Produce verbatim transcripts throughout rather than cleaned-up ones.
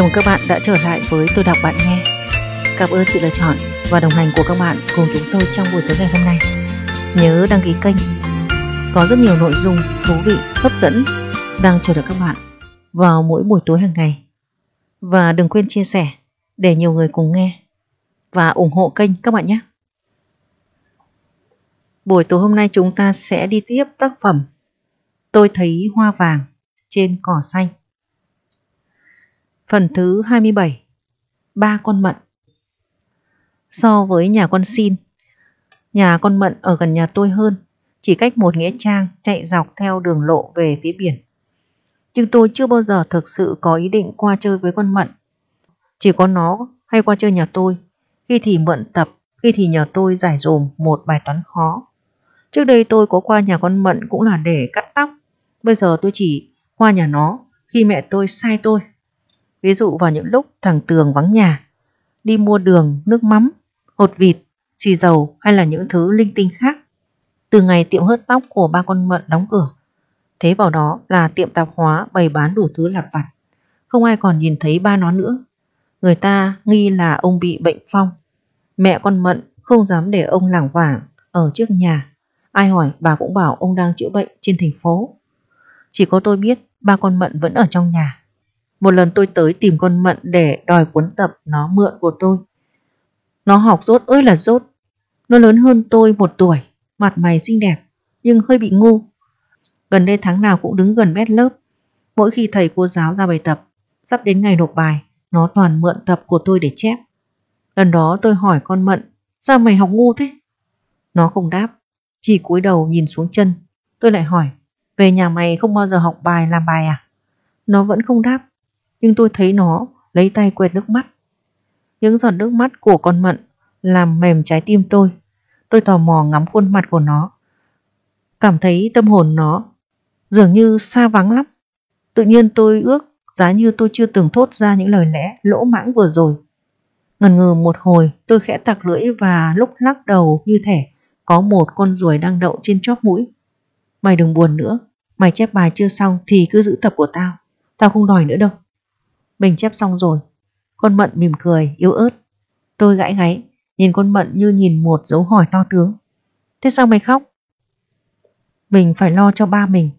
Chào mừng các bạn đã trở lại với Tôi Đọc Bạn Nghe. Cảm ơn sự lựa chọn và đồng hành của các bạn cùng chúng tôi trong buổi tối ngày hôm nay. Nhớ đăng ký kênh. Có rất nhiều nội dung thú vị, hấp dẫn đang chờ đợi các bạn vào mỗi buổi tối hàng ngày. Và đừng quên chia sẻ để nhiều người cùng nghe và ủng hộ kênh các bạn nhé. Buổi tối hôm nay chúng ta sẽ đi tiếp tác phẩm Tôi Thấy Hoa Vàng Trên Cỏ Xanh. Phần thứ hai mươi bảy. Ba con mận. So với nhà con Xin, nhà con mận ở gần nhà tôi hơn, chỉ cách một nghĩa trang chạy dọc theo đường lộ về phía biển. Nhưng tôi chưa bao giờ thực sự có ý định qua chơi với con mận. Chỉ có nó hay qua chơi nhà tôi, khi thì mượn tập, khi thì nhờ tôi giải dùm một bài toán khó. Trước đây tôi có qua nhà con mận cũng là để cắt tóc. Bây giờ tôi chỉ qua nhà nó khi mẹ tôi sai tôi. Ví dụ vào những lúc thằng Tường vắng nhà, đi mua đường, nước mắm, hột vịt, xì dầu hay là những thứ linh tinh khác. Từ ngày tiệm hớt tóc của ba con mận đóng cửa, thế vào đó là tiệm tạp hóa bày bán đủ thứ lặt vặt. Không ai còn nhìn thấy ba nó nữa. Người ta nghi là ông bị bệnh phong. Mẹ con mận không dám để ông lảng vảng ở trước nhà. Ai hỏi bà cũng bảo ông đang chữa bệnh trên thành phố. Chỉ có tôi biết ba con mận vẫn ở trong nhà. Một lần tôi tới tìm con mận để đòi cuốn tập nó mượn của tôi. Nó học dốt ơi là dốt. Nó lớn hơn tôi một tuổi, mặt mày xinh đẹp, nhưng hơi bị ngu. Gần đây tháng nào cũng đứng gần mét lớp. Mỗi khi thầy cô giáo ra bài tập, sắp đến ngày nộp bài, nó toàn mượn tập của tôi để chép. Lần đó tôi hỏi con mận, sao mày học ngu thế? Nó không đáp, chỉ cúi đầu nhìn xuống chân. Tôi lại hỏi, về nhà mày không bao giờ học bài làm bài à? Nó vẫn không đáp. Nhưng tôi thấy nó lấy tay quệt nước mắt. Những giọt nước mắt của con mận làm mềm trái tim tôi. Tôi tò mò ngắm khuôn mặt của nó, cảm thấy tâm hồn nó dường như xa vắng lắm. Tự nhiên tôi ước giá như tôi chưa từng thốt ra những lời lẽ lỗ mãng vừa rồi. Ngần ngừ một hồi, tôi khẽ tặc lưỡi và lúc lắc đầu như thể có một con ruồi đang đậu trên chóp mũi. Mày đừng buồn nữa, mày chép bài chưa xong thì cứ giữ tập của tao. Tao không đòi nữa đâu. Mình chép xong rồi. Con mận mỉm cười yếu ớt. Tôi gãi gáy, nhìn con mận như nhìn một dấu hỏi to tướng. Thế sao mày khóc? Mình phải lo cho ba mình.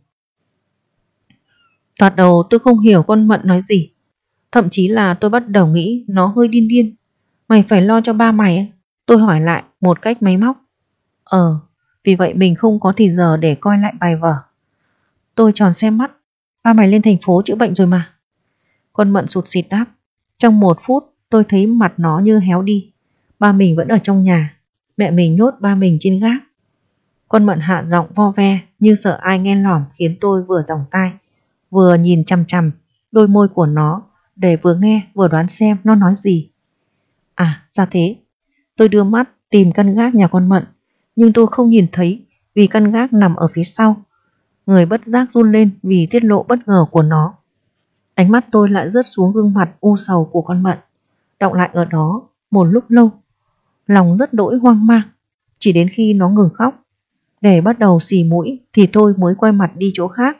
Thoạt đầu tôi không hiểu con mận nói gì. Thậm chí là tôi bắt đầu nghĩ nó hơi điên điên. Mày phải lo cho ba mày? Tôi hỏi lại một cách máy móc. Ờ, vì vậy mình không có thì giờ để coi lại bài vở. Tôi tròn xe mắt. Ba mày lên thành phố chữa bệnh rồi mà. Con mận sụt sịt đáp. Trong một phút tôi thấy mặt nó như héo đi. Ba mình vẫn ở trong nhà. Mẹ mình nhốt ba mình trên gác. Con mận hạ giọng vo ve như sợ ai nghe lỏm, khiến tôi vừa giòng tai, vừa nhìn chằm chằm đôi môi của nó để vừa nghe vừa đoán xem nó nói gì. À, ra thế. Tôi đưa mắt tìm căn gác nhà con mận, nhưng tôi không nhìn thấy vì căn gác nằm ở phía sau. Người bất giác run lên vì tiết lộ bất ngờ của nó. Ánh mắt tôi lại rớt xuống gương mặt u sầu của con mận, đọng lại ở đó một lúc lâu. Lòng rất đỗi hoang mang. Chỉ đến khi nó ngừng khóc để bắt đầu xì mũi thì tôi mới quay mặt đi chỗ khác.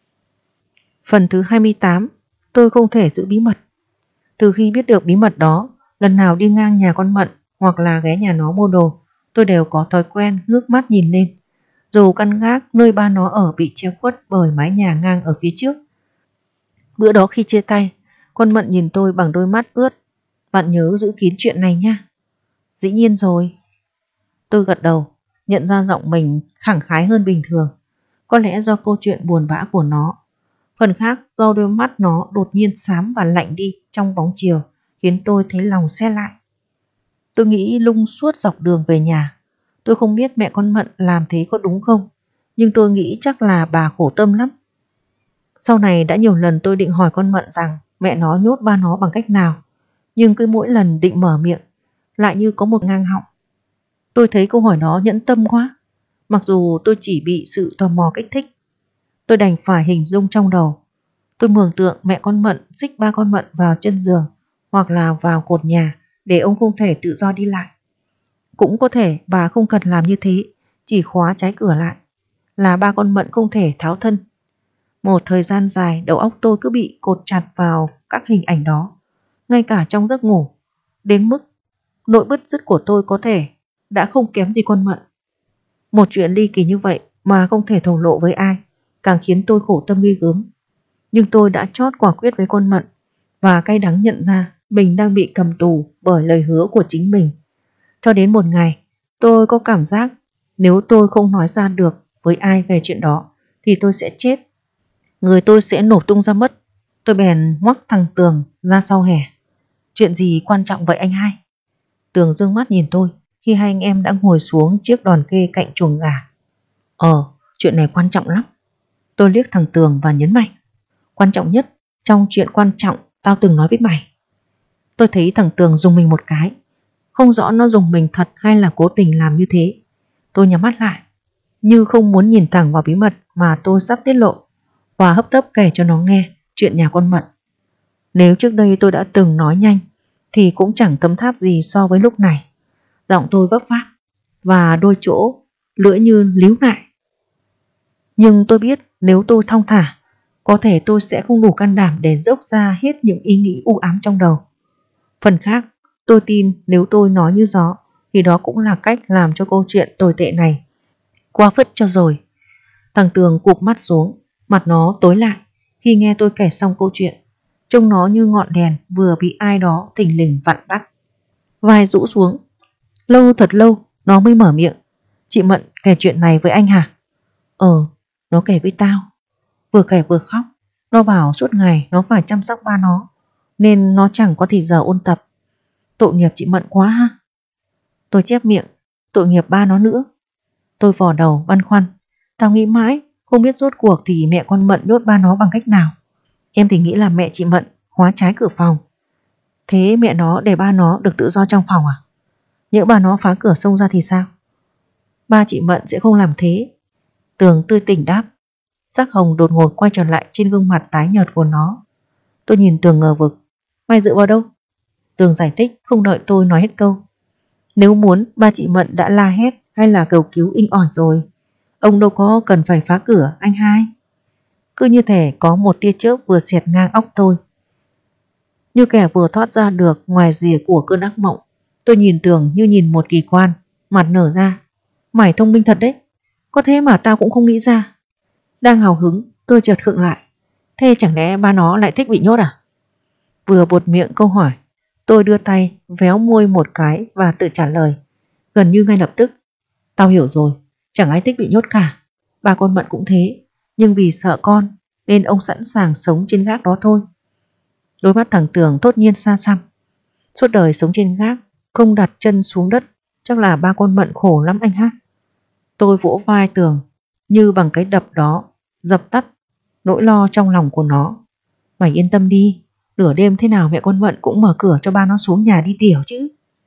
Phần thứ hai mươi tám. Tôi không thể giữ bí mật. Từ khi biết được bí mật đó, lần nào đi ngang nhà con mận hoặc là ghé nhà nó mua đồ, tôi đều có thói quen ngước mắt nhìn lên. Dù căn gác nơi ba nó ở bị che khuất bởi mái nhà ngang ở phía trước. Bữa đó khi chia tay, con mận nhìn tôi bằng đôi mắt ướt. Bạn nhớ giữ kín chuyện này nha. Dĩ nhiên rồi. Tôi gật đầu, nhận ra giọng mình khẳng khái hơn bình thường. Có lẽ do câu chuyện buồn bã của nó. Phần khác do đôi mắt nó đột nhiên xám và lạnh đi trong bóng chiều, khiến tôi thấy lòng se lại. Tôi nghĩ lung suốt dọc đường về nhà. Tôi không biết mẹ con mận làm thế có đúng không, nhưng tôi nghĩ chắc là bà khổ tâm lắm. Sau này đã nhiều lần tôi định hỏi con mận rằng mẹ nó nhốt ba nó bằng cách nào, nhưng cứ mỗi lần định mở miệng lại như có một ngang họng. Tôi thấy câu hỏi đó nhẫn tâm quá, mặc dù tôi chỉ bị sự tò mò kích thích. Tôi đành phải hình dung trong đầu. Tôi mường tượng mẹ con mận xích ba con mận vào chân giường hoặc là vào cột nhà để ông không thể tự do đi lại. Cũng có thể bà không cần làm như thế, chỉ khóa trái cửa lại, là ba con mận không thể tháo thân. Một thời gian dài đầu óc tôi cứ bị cột chặt vào các hình ảnh đó. ngay cả trong giấc ngủ, đến mức nỗi bứt rứt của tôi có thể đã không kém gì con Mận. Một chuyện ly kỳ như vậy mà không thể thổ lộ với ai, càng khiến tôi khổ tâm ghê gớm. Nhưng tôi đã chót quả quyết với con Mận và cay đắng nhận ra mình đang bị cầm tù bởi lời hứa của chính mình. Cho đến một ngày, tôi có cảm giác nếu tôi không nói ra được với ai về chuyện đó thì tôi sẽ chết. Người tôi sẽ nổ tung ra mất. Tôi bèn ngoắc thằng Tường ra sau hè. Chuyện gì quan trọng vậy anh hai? Tường dương mắt nhìn tôi khi hai anh em đã ngồi xuống chiếc đòn kê cạnh chuồng gà. Ờ, chuyện này quan trọng lắm. Tôi liếc thằng Tường và nhấn mạnh. Quan trọng nhất trong chuyện quan trọng tao từng nói với mày. Tôi thấy thằng Tường dùng mình một cái. Không rõ nó dùng mình thật hay là cố tình làm như thế. Tôi nhắm mắt lại, như không muốn nhìn thẳng vào bí mật mà tôi sắp tiết lộ, và hấp tấp kể cho nó nghe chuyện nhà con Mận. Nếu trước đây tôi đã từng nói nhanh thì cũng chẳng tấm tháp gì so với lúc này. Giọng tôi vấp váp và đôi chỗ lưỡi như líu lại. Nhưng tôi biết nếu tôi thong thả, có thể tôi sẽ không đủ can đảm để dốc ra hết những ý nghĩ u ám trong đầu. Phần khác, tôi tin nếu tôi nói như gió thì đó cũng là cách làm cho câu chuyện tồi tệ này qua phất cho rồi. Thằng Tường cụp mắt xuống, mặt nó tối lại khi nghe tôi kể xong câu chuyện. Trông nó như ngọn đèn vừa bị ai đó thình lình vặn tắt. Vai rũ xuống. Lâu thật lâu nó mới mở miệng. Chị Mận kể chuyện này với anh hả? Ờ, nó kể với tao. Vừa kể vừa khóc. Nó bảo suốt ngày nó phải chăm sóc ba nó, nên nó chẳng có thì giờ ôn tập. Tội nghiệp chị Mận quá ha. Tôi chép miệng. Tội nghiệp ba nó nữa. Tôi vò đầu băn khoăn. Tao nghĩ mãi không biết rốt cuộc thì mẹ con Mận nhốt ba nó bằng cách nào. Em thì nghĩ là mẹ chị Mận khóa trái cửa phòng. Thế mẹ nó để ba nó được tự do trong phòng à? Nhỡ ba nó phá cửa xông ra thì sao? Ba chị Mận sẽ không làm thế. Tường tươi tỉnh đáp. Sắc hồng đột ngột quay trở lại trên gương mặt tái nhợt của nó. Tôi nhìn Tường ngờ vực. Mày dựa vào đâu? Tường giải thích không đợi tôi nói hết câu. Nếu muốn, ba chị Mận đã la hét hay là cầu cứu inh ỏi rồi. Ông đâu có cần phải phá cửa anh hai. Cứ như thể có một tia chớp vừa xẹt ngang óc tôi, như kẻ vừa thoát ra được ngoài rìa của cơn ác mộng. Tôi nhìn Tường như nhìn một kỳ quan, mặt nở ra. Mày thông minh thật đấy. Có thế mà tao cũng không nghĩ ra. Đang hào hứng, tôi chợt khựng lại. Thế chẳng lẽ ba nó lại thích bị nhốt à? Vừa buột miệng câu hỏi, tôi đưa tay véo môi một cái và tự trả lời gần như ngay lập tức. Tao hiểu rồi, chẳng ai thích bị nhốt cả. Ba con Mận cũng thế, nhưng vì sợ con nên ông sẵn sàng sống trên gác đó thôi. Đôi mắt thằng Tường thốt nhiên xa xăm. Suốt đời sống trên gác, không đặt chân xuống đất, chắc là ba con Mận khổ lắm anh ha. Tôi vỗ vai Tường như bằng cái đập đó, dập tắt nỗi lo trong lòng của nó. Mày yên tâm đi, nửa đêm thế nào mẹ con Mận cũng mở cửa cho ba nó xuống nhà đi tiểu chứ.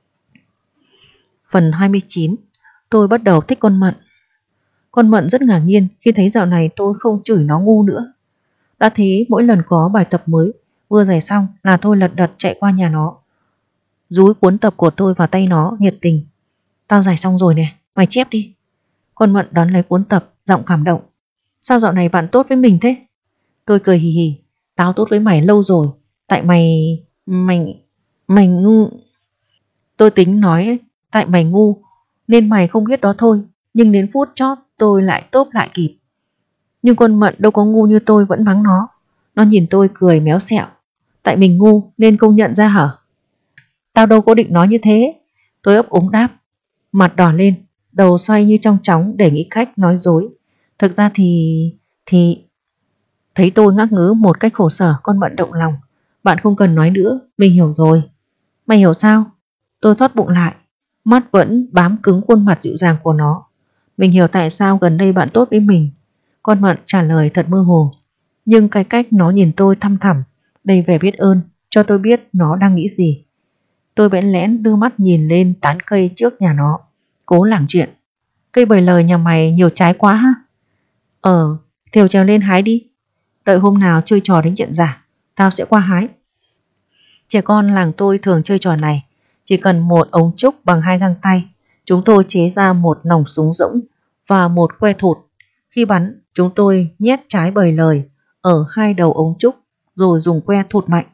Phần hai mươi chín. Tôi bắt đầu thích con Mận. Con Mận rất ngạc nhiên khi thấy dạo này tôi không chửi nó ngu nữa. Đã thế mỗi lần có bài tập mới vừa giải xong là tôi lật đật chạy qua nhà nó, dúi cuốn tập của tôi vào tay nó nhiệt tình. Tao giải xong rồi nè, mày chép đi. Con Mận đón lấy cuốn tập, giọng cảm động. Sao dạo này bạn tốt với mình thế? Tôi cười hì hì. Tao tốt với mày lâu rồi. Tại mày... Mày... Mày ngu... Tôi tính nói tại mày ngu nên mày không biết đó thôi. Nhưng đến phút chót tôi lại tốp lại kịp. Nhưng con Mận đâu có ngu như tôi vẫn mắng nó. Nó nhìn tôi cười méo xẹo. Tại mình ngu nên không nhận ra hả? Tao đâu có định nói như thế. Tôi ấp úng đáp. Mặt đỏ lên, đầu xoay như trong chóng để nghĩ cách nói dối. Thực ra thì... Thì... Thấy tôi ngắc ngứ một cách khổ sở, con Mận động lòng. Bạn không cần nói nữa, mình hiểu rồi. Mày hiểu sao? Tôi thoát bụng lại, mắt vẫn bám cứng khuôn mặt dịu dàng của nó. Mình hiểu tại sao gần đây bạn tốt với mình. Con Mận trả lời thật mơ hồ, nhưng cái cách nó nhìn tôi thăm thẳm, đầy vẻ biết ơn, cho tôi biết nó đang nghĩ gì. Tôi bẽn lẽn đưa mắt nhìn lên tán cây trước nhà nó, cố lảng chuyện. Cây bời lời nhà mày nhiều trái quá ha? Ờ, Thều trèo lên hái đi. Đợi hôm nào chơi trò đánh trận giả, tao sẽ qua hái. Trẻ con làng tôi thường chơi trò này. Chỉ cần một ống trúc bằng hai găng tay, chúng tôi chế ra một nòng súng rỗng và một que thụt. Khi bắn, chúng tôi nhét trái bời lời ở hai đầu ống trúc rồi dùng que thụt mạnh.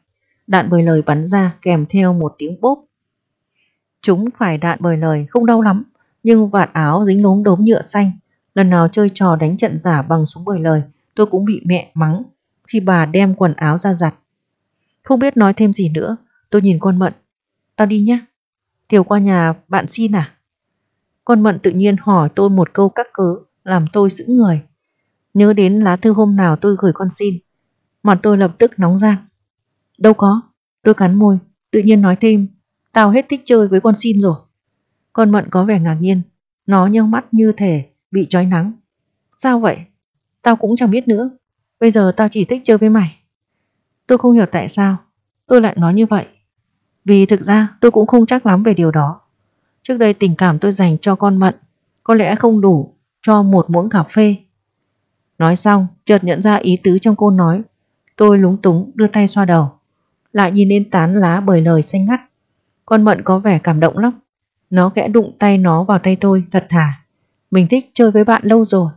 Đạn bời lời bắn ra kèm theo một tiếng bốp. Chúng phải đạn bời lời không đau lắm, nhưng vạt áo dính lốm đốm nhựa xanh. Lần nào chơi trò đánh trận giả bằng súng bời lời, tôi cũng bị mẹ mắng khi bà đem quần áo ra giặt. Không biết nói thêm gì nữa, tôi nhìn con Mận. Tao đi nhé. Thiều qua nhà bạn xin à? Con Mận tự nhiên hỏi tôi một câu các cớ, làm tôi sững người. Nhớ đến lá thư hôm nào tôi gửi con xin, mặt tôi lập tức nóng gian. Đâu có, tôi cắn môi, tự nhiên nói thêm, tao hết thích chơi với con xin rồi. Con Mận có vẻ ngạc nhiên, nó nheo mắt như thể bị chói nắng. Sao vậy? Tao cũng chẳng biết nữa, bây giờ tao chỉ thích chơi với mày. Tôi không hiểu tại sao tôi lại nói như vậy, vì thực ra tôi cũng không chắc lắm về điều đó. Trước đây tình cảm tôi dành cho con Mận có lẽ không đủ cho một muỗng cà phê. Nói xong, chợt nhận ra ý tứ trong câu nói. Tôi lúng túng đưa tay xoa đầu, lại nhìn lên tán lá bời lời xanh ngắt. Con Mận có vẻ cảm động lắm. Nó khẽ đụng tay nó vào tay tôi thật thà. Mình thích chơi với bạn lâu rồi.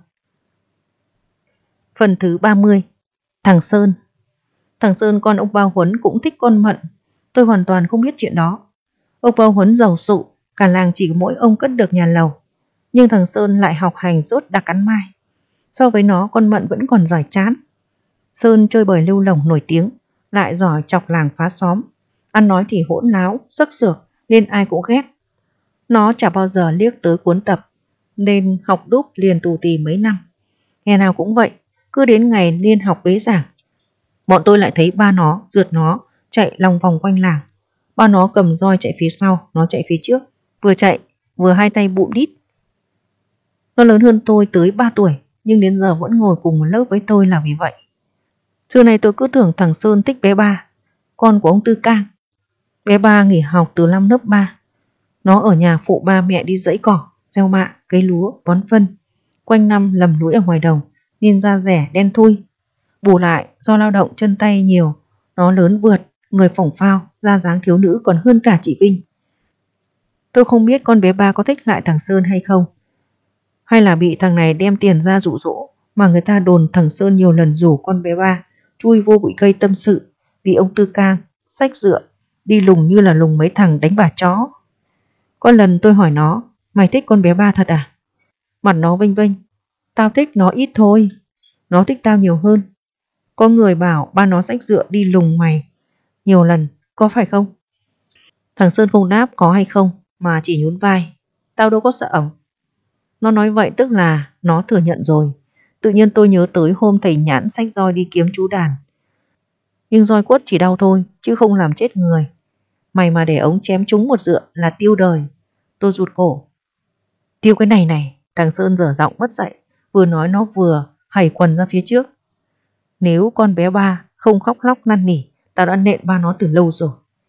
Phần thứ ba mươi. Thằng Sơn. Thằng Sơn con ông Bao Huấn cũng thích con Mận. Tôi hoàn toàn không biết chuyện đó. Ông Bao Huấn giàu sụ, cả làng chỉ mỗi ông cất được nhà lầu. Nhưng thằng Sơn lại học hành dốt đặc ăn mai. So với nó, con Mận vẫn còn giỏi chán. Sơn chơi bời lêu lổng nổi tiếng, lại giỏi chọc làng phá xóm. Ăn nói thì hỗn láo, sắc sược nên ai cũng ghét. Nó chả bao giờ liếc tới cuốn tập, nên học đúc liền tù tì mấy năm. Ngày nào cũng vậy, cứ đến ngày liên học bế giảng, bọn tôi lại thấy ba nó, rượt nó, chạy lòng vòng quanh làng. Ba nó cầm roi chạy phía sau, nó chạy phía trước, vừa chạy vừa hai tay bụm đít. Nó lớn hơn tôi tới ba tuổi, nhưng đến giờ vẫn ngồi cùng một lớp với tôi là vì vậy. Trưa nay tôi cứ tưởng thằng Sơn thích bé Ba, con của ông Tư Cang. Bé Ba nghỉ học từ năm lớp ba. Nó ở nhà phụ ba mẹ đi dẫy cỏ, gieo mạ, cấy lúa, bón phân. Quanh năm lầm lũi ở ngoài đồng nên da rẻ đen thui. Bù lại do lao động chân tay nhiều, nó lớn vượt, người phỏng phao, da dáng thiếu nữ còn hơn cả chị Vinh. Tôi không biết con bé Ba có thích lại thằng Sơn hay không, hay là bị thằng này đem tiền ra dụ dỗ, mà người ta đồn thằng Sơn nhiều lần rủ con bé Ba chui vô bụi cây tâm sự vì ông Tư Cang xách dựa đi lùng như là lùng mấy thằng đánh bà chó. Có lần tôi hỏi nó, mày thích con bé Ba thật à? Mặt nó vênh vênh, tao thích nó ít thôi, nó thích tao nhiều hơn. Có người bảo ba nó xách dựa đi lùng mày nhiều lần, có phải không? Thằng Sơn không đáp có hay không, mà chỉ nhún vai. Tao đâu có sợ. Nó nói vậy tức là nó thừa nhận rồi. Tự nhiên tôi nhớ tới hôm thầy Nhãn xách roi đi kiếm chú Đàn. Nhưng roi quất chỉ đau thôi, chứ không làm chết người. Mày mà để ống chém trúng một dựa là tiêu đời. Tôi rụt cổ. Tiêu cái này này, thằng Sơn dở giọng mất dạy, vừa nói nó vừa hầy quần ra phía trước. Nếu con bé Ba không khóc lóc năn nỉ, tao đã nện ba nó từ lâu rồi.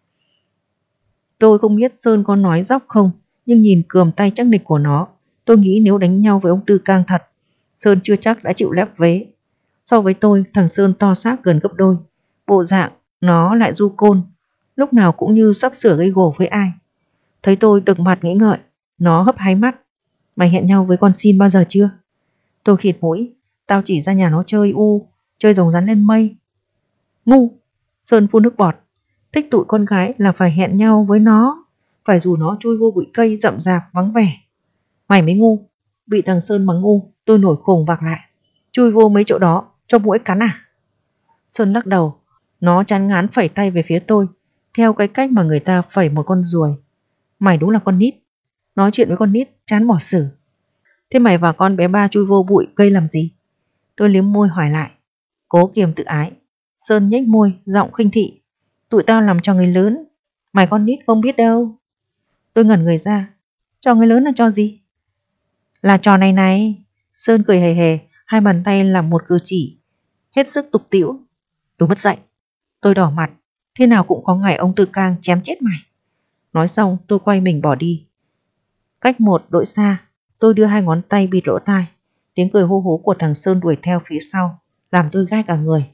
Tôi không biết Sơn có nói dóc không, nhưng nhìn cườm tay chắc nịch của nó, tôi nghĩ nếu đánh nhau với ông Tư Cang thật, Sơn chưa chắc đã chịu lép vế. So với tôi, thằng Sơn to xác gần gấp đôi. Bộ dạng nó lại du côn, lúc nào cũng như sắp sửa gây gổ với ai. Thấy tôi đực mặt nghĩ ngợi, nó hấp háy mắt. Mày hẹn nhau với con Xin bao giờ chưa? Tôi khịt mũi, tao chỉ ra nhà nó chơi u, chơi rồng rắn lên mây. Ngu! Sơn phun nước bọt. Thích tụi con gái là phải hẹn nhau với nó, phải rủ nó chui vô bụi cây rậm rạp vắng vẻ. Mày mới ngu. Bị thằng Sơn mắng ngu, tôi nổi khùng vạc lại. Chui vô mấy chỗ đó cho muỗi cắn à? Sơn lắc đầu. Nó chán ngán phẩy tay về phía tôi, theo cái cách mà người ta phẩy một con ruồi. Mày đúng là con nít. Nói chuyện với con nít chán bỏ xử. Thế mày và con bé Ba chui vô bụi cây làm gì? Tôi liếm môi hỏi lại, cố kiềm tự ái. Sơn nhếch môi, giọng khinh thị. Tụi tao làm trò người lớn, mày con nít không biết đâu. Tôi ngẩn người ra. Trò người lớn là trò gì? Là trò này này. Sơn cười hề hề, hai bàn tay làm một cử chỉ hết sức tục tĩu. Tôi mất dạy. Tôi đỏ mặt. Thế nào cũng có ngày ông Tư Cang chém chết mày. Nói xong tôi quay mình bỏ đi. Cách một đội xa, tôi đưa hai ngón tay bịt lỗ tai. Tiếng cười hô hố của thằng Sơn đuổi theo phía sau, làm tôi gai cả người.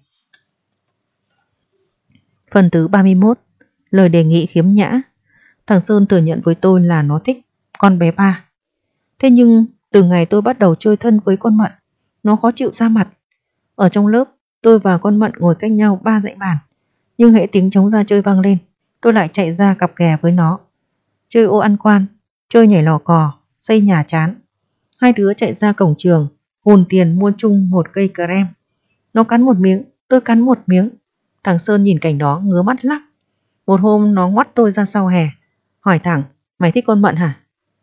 Phần thứ ba mươi mốt. Lời đề nghị khiếm nhã. Thằng Sơn thừa nhận với tôi là nó thích con bé Ba. Thế nhưng từ ngày tôi bắt đầu chơi thân với con Mận, nó khó chịu ra mặt. Ở trong lớp, tôi và con Mận ngồi cách nhau ba dãy bàn. Nhưng hễ tiếng trống ra chơi vang lên, tôi lại chạy ra cặp kè với nó. Chơi ô ăn quan, chơi nhảy lò cò, xây nhà chán. Hai đứa chạy ra cổng trường, hùn tiền mua chung một cây crem. Nó cắn một miếng, tôi cắn một miếng. Thằng Sơn nhìn cảnh đó ngứa mắt lắm. Một hôm nó ngoắt tôi ra sau hè, hỏi thẳng, mày thích con Mận hả?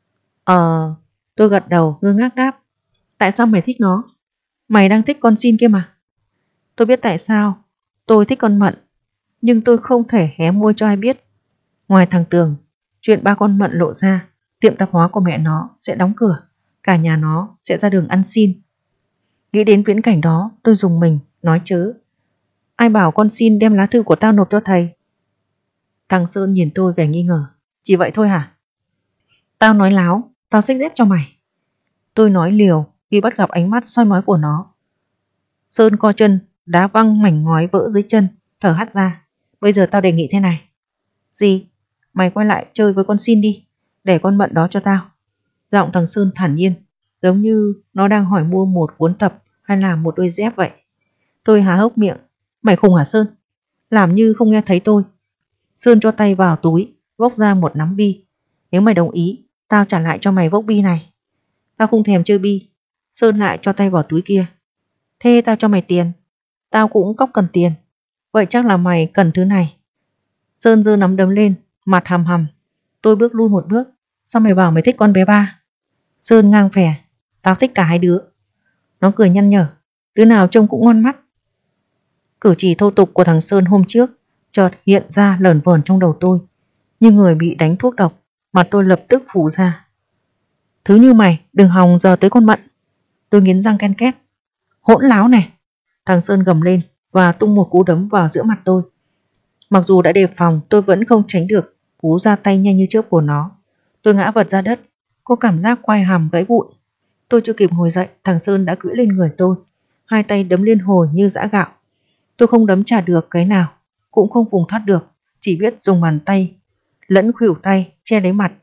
Ờ, tôi gật đầu ngơ ngác đáp. Tại sao mày thích nó? Mày đang thích con Xin kia mà. Tôi biết tại sao tôi thích con Mận, nhưng tôi không thể hé môi cho ai biết. Ngoài thằng Tường, chuyện ba con Mận lộ ra, tiệm tạp hóa của mẹ nó sẽ đóng cửa, cả nhà nó sẽ ra đường ăn xin. Nghĩ đến viễn cảnh đó, tôi rùng mình, nói chớ. Ai bảo con Xin đem lá thư của tao nộp cho thầy? Thằng Sơn nhìn tôi vẻ nghi ngờ. Chỉ vậy thôi hả? Tao nói láo, tao xách dép cho mày. Tôi nói liều khi bắt gặp ánh mắt soi mói của nó. Sơn co chân, đá văng mảnh ngói vỡ dưới chân, thở hắt ra. Bây giờ tao đề nghị thế này. Gì? Mày quay lại chơi với con Xin đi, để con Mận đó cho tao. Giọng thằng Sơn thản nhiên, giống như nó đang hỏi mua một cuốn tập hay là một đôi dép vậy. Tôi há hốc miệng. Mày khùng hả Sơn? Làm như không nghe thấy tôi. Sơn cho tay vào túi, vốc ra một nắm bi. Nếu mày đồng ý, tao trả lại cho mày vốc bi này. Tao không thèm chơi bi. Sơn lại cho tay vào túi kia. Thế tao cho mày tiền. Tao cũng cóc cần tiền. Vậy chắc là mày cần thứ này. Sơn giơ nắm đấm lên, mặt hầm hầm. Tôi bước lui một bước. Sao mày bảo mày thích con bé ba? Sơn ngang phè. Tao thích cả hai đứa. Nó cười nhăn nhở. Đứa nào trông cũng ngon mắt. Cử chỉ thô tục của thằng Sơn hôm trước chợt hiện ra lởn vởn trong đầu tôi, như người bị đánh thuốc độc. Mặt tôi lập tức phủ ra. Thứ như mày đừng hòng giờ tới con Mận. Tôi nghiến răng ken két. Hỗn láo này. Thằng Sơn gầm lên và tung một cú đấm vào giữa mặt tôi. Mặc dù đã đề phòng, tôi vẫn không tránh được cú ra tay nhanh như chớp của nó. Tôi ngã vật ra đất, có cảm giác quai hàm gãy vụn. Tôi chưa kịp ngồi dậy, thằng Sơn đã cưỡi lên người tôi, hai tay đấm liên hồi như giã gạo. Tôi không đấm trả được cái nào, cũng không vùng thoát được, chỉ biết dùng bàn tay lẫn khuỷu tay che lấy mặt.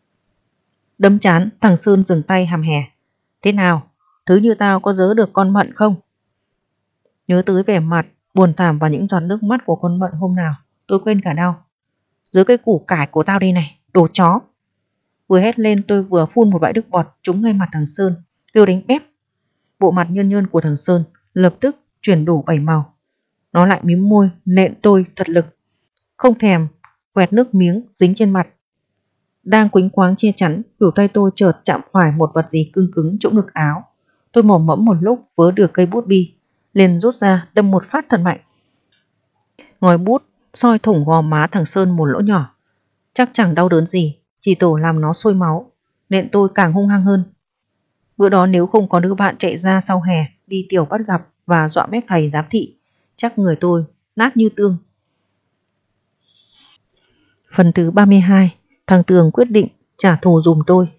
Đấm chán, thằng Sơn dừng tay hàm hè. Thế nào, thứ như tao có dớ được con Mận không? Nhớ tới vẻ mặt buồn thảm và những giọt nước mắt của con Mận hôm nào, tôi quên cả đau. Dưới cái củ cải của tao đây này, đồ chó. Vừa hét lên tôi vừa phun một bãi nước bọt trúng ngay mặt thằng Sơn, kêu đánh bép. Bộ mặt nhơn nhơn của thằng Sơn lập tức chuyển đổi bảy màu. Nó lại mím môi nện tôi thật lực, không thèm quẹt nước miếng dính trên mặt. Đang quýnh quáng che chắn, khuỷu tay tôi chợt chạm phải một vật gì cứng cứng chỗ ngực áo. Tôi mò mẫm một lúc vớ được cây bút bi, liền rút ra đâm một phát thật mạnh. Ngòi bút soi thủng gò má thằng Sơn một lỗ nhỏ. Chắc chẳng đau đớn gì, chỉ tổ làm nó sôi máu, nện tôi càng hung hăng hơn. Bữa đó nếu không có đứa bạn chạy ra sau hè đi tiểu bắt gặp và dọa mép thầy giám thị, chắc người tôi nát như tương. Phần thứ ba mươi hai. Thằng Tường quyết định trả thù dùm tôi.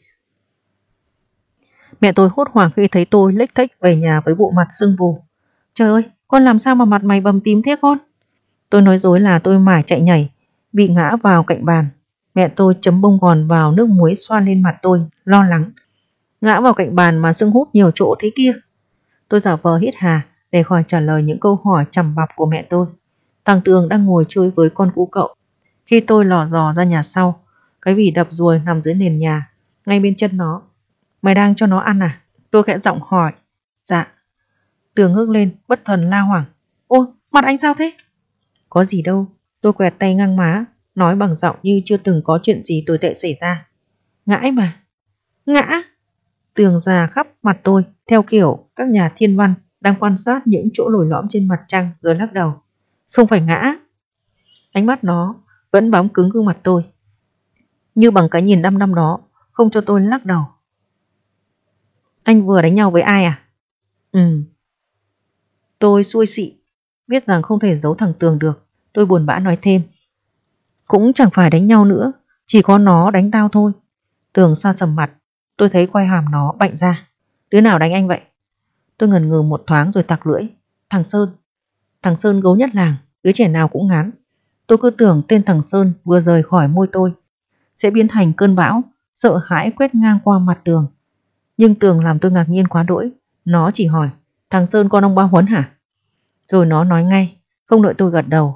Mẹ tôi hốt hoảng khi thấy tôi lếch thếch về nhà với bộ mặt sưng vù. Trời ơi, con làm sao mà mặt mày bầm tím thế con? Tôi nói dối là tôi mải chạy nhảy, bị ngã vào cạnh bàn. Mẹ tôi chấm bông gòn vào nước muối xoa lên mặt tôi, lo lắng. Ngã vào cạnh bàn mà sưng húp nhiều chỗ thế kia. Tôi giả vờ hít hà để khỏi trả lời những câu hỏi chằm bặp của mẹ tôi. Thằng Tường đang ngồi chơi với con cú cậu. Khi tôi lò dò ra nhà sau, cái vỉ đập ruồi nằm dưới nền nhà, ngay bên chân nó. Mày đang cho nó ăn à? Tôi khẽ giọng hỏi. Dạ. Tường ngước lên, bất thần la hoảng. Ôi, mặt anh sao thế? Có gì đâu. Tôi quẹt tay ngang má, nói bằng giọng như chưa từng có chuyện gì tồi tệ xảy ra. Ngãi mà. Ngã? Tường già khắp mặt tôi, theo kiểu các nhà thiên văn đang quan sát những chỗ lồi lõm trên mặt trăng rồi lắc đầu. Không phải ngã. Ánh mắt nó vẫn bám cứng gương mặt tôi, như bằng cái nhìn đăm đăm đó, không cho tôi lắc đầu. Anh vừa đánh nhau với ai à? Ừ. Tôi xuôi xị, biết rằng không thể giấu thằng Tường được. Tôi buồn bã nói thêm. Cũng chẳng phải đánh nhau nữa, chỉ có nó đánh tao thôi. Tường xa sầm mặt, tôi thấy quai hàm nó bạnh ra. Đứa nào đánh anh vậy? Tôi ngần ngừ một thoáng rồi tặc lưỡi. Thằng Sơn. Thằng Sơn gấu nhất làng, đứa trẻ nào cũng ngán. Tôi cứ tưởng tên thằng Sơn vừa rời khỏi môi tôi sẽ biến thành cơn bão, sợ hãi quét ngang qua mặt Tường. Nhưng Tường làm tôi ngạc nhiên quá đỗi. Nó chỉ hỏi, thằng Sơn con ông Ba Huấn hả? Rồi nó nói ngay, không đợi tôi gật đầu.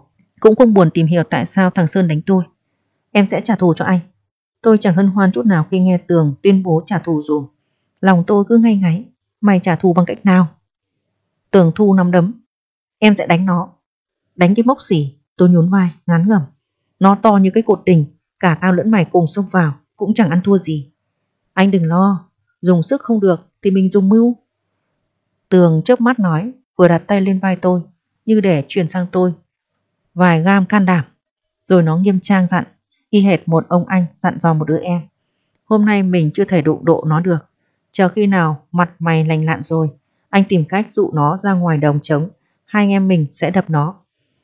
cũng không buồn tìm hiểu tại sao thằng Sơn đánh tôi. Em sẽ trả thù cho anh. Tôi chẳng hân hoan chút nào khi nghe Tường tuyên bố trả thù rồi. Lòng tôi cứ ngay ngáy. Mày trả thù bằng cách nào? Tường thu nắm đấm. Em sẽ đánh nó. Đánh cái mốc gì? Tôi nhún vai, ngán ngẩm. Nó to như cái cột đình, cả tao lẫn mày cùng xông vào cũng chẳng ăn thua gì. Anh đừng lo, dùng sức không được thì mình dùng mưu. Tường chớp mắt nói, vừa đặt tay lên vai tôi như để truyền sang tôi vài gam can đảm. Rồi nó nghiêm trang dặn, y hệt một ông anh dặn dò một đứa em. Hôm nay mình chưa thể đụng độ nó được. Chờ khi nào mặt mày lành lặn rồi, anh tìm cách dụ nó ra ngoài đồng trống. Hai anh em mình sẽ đập nó.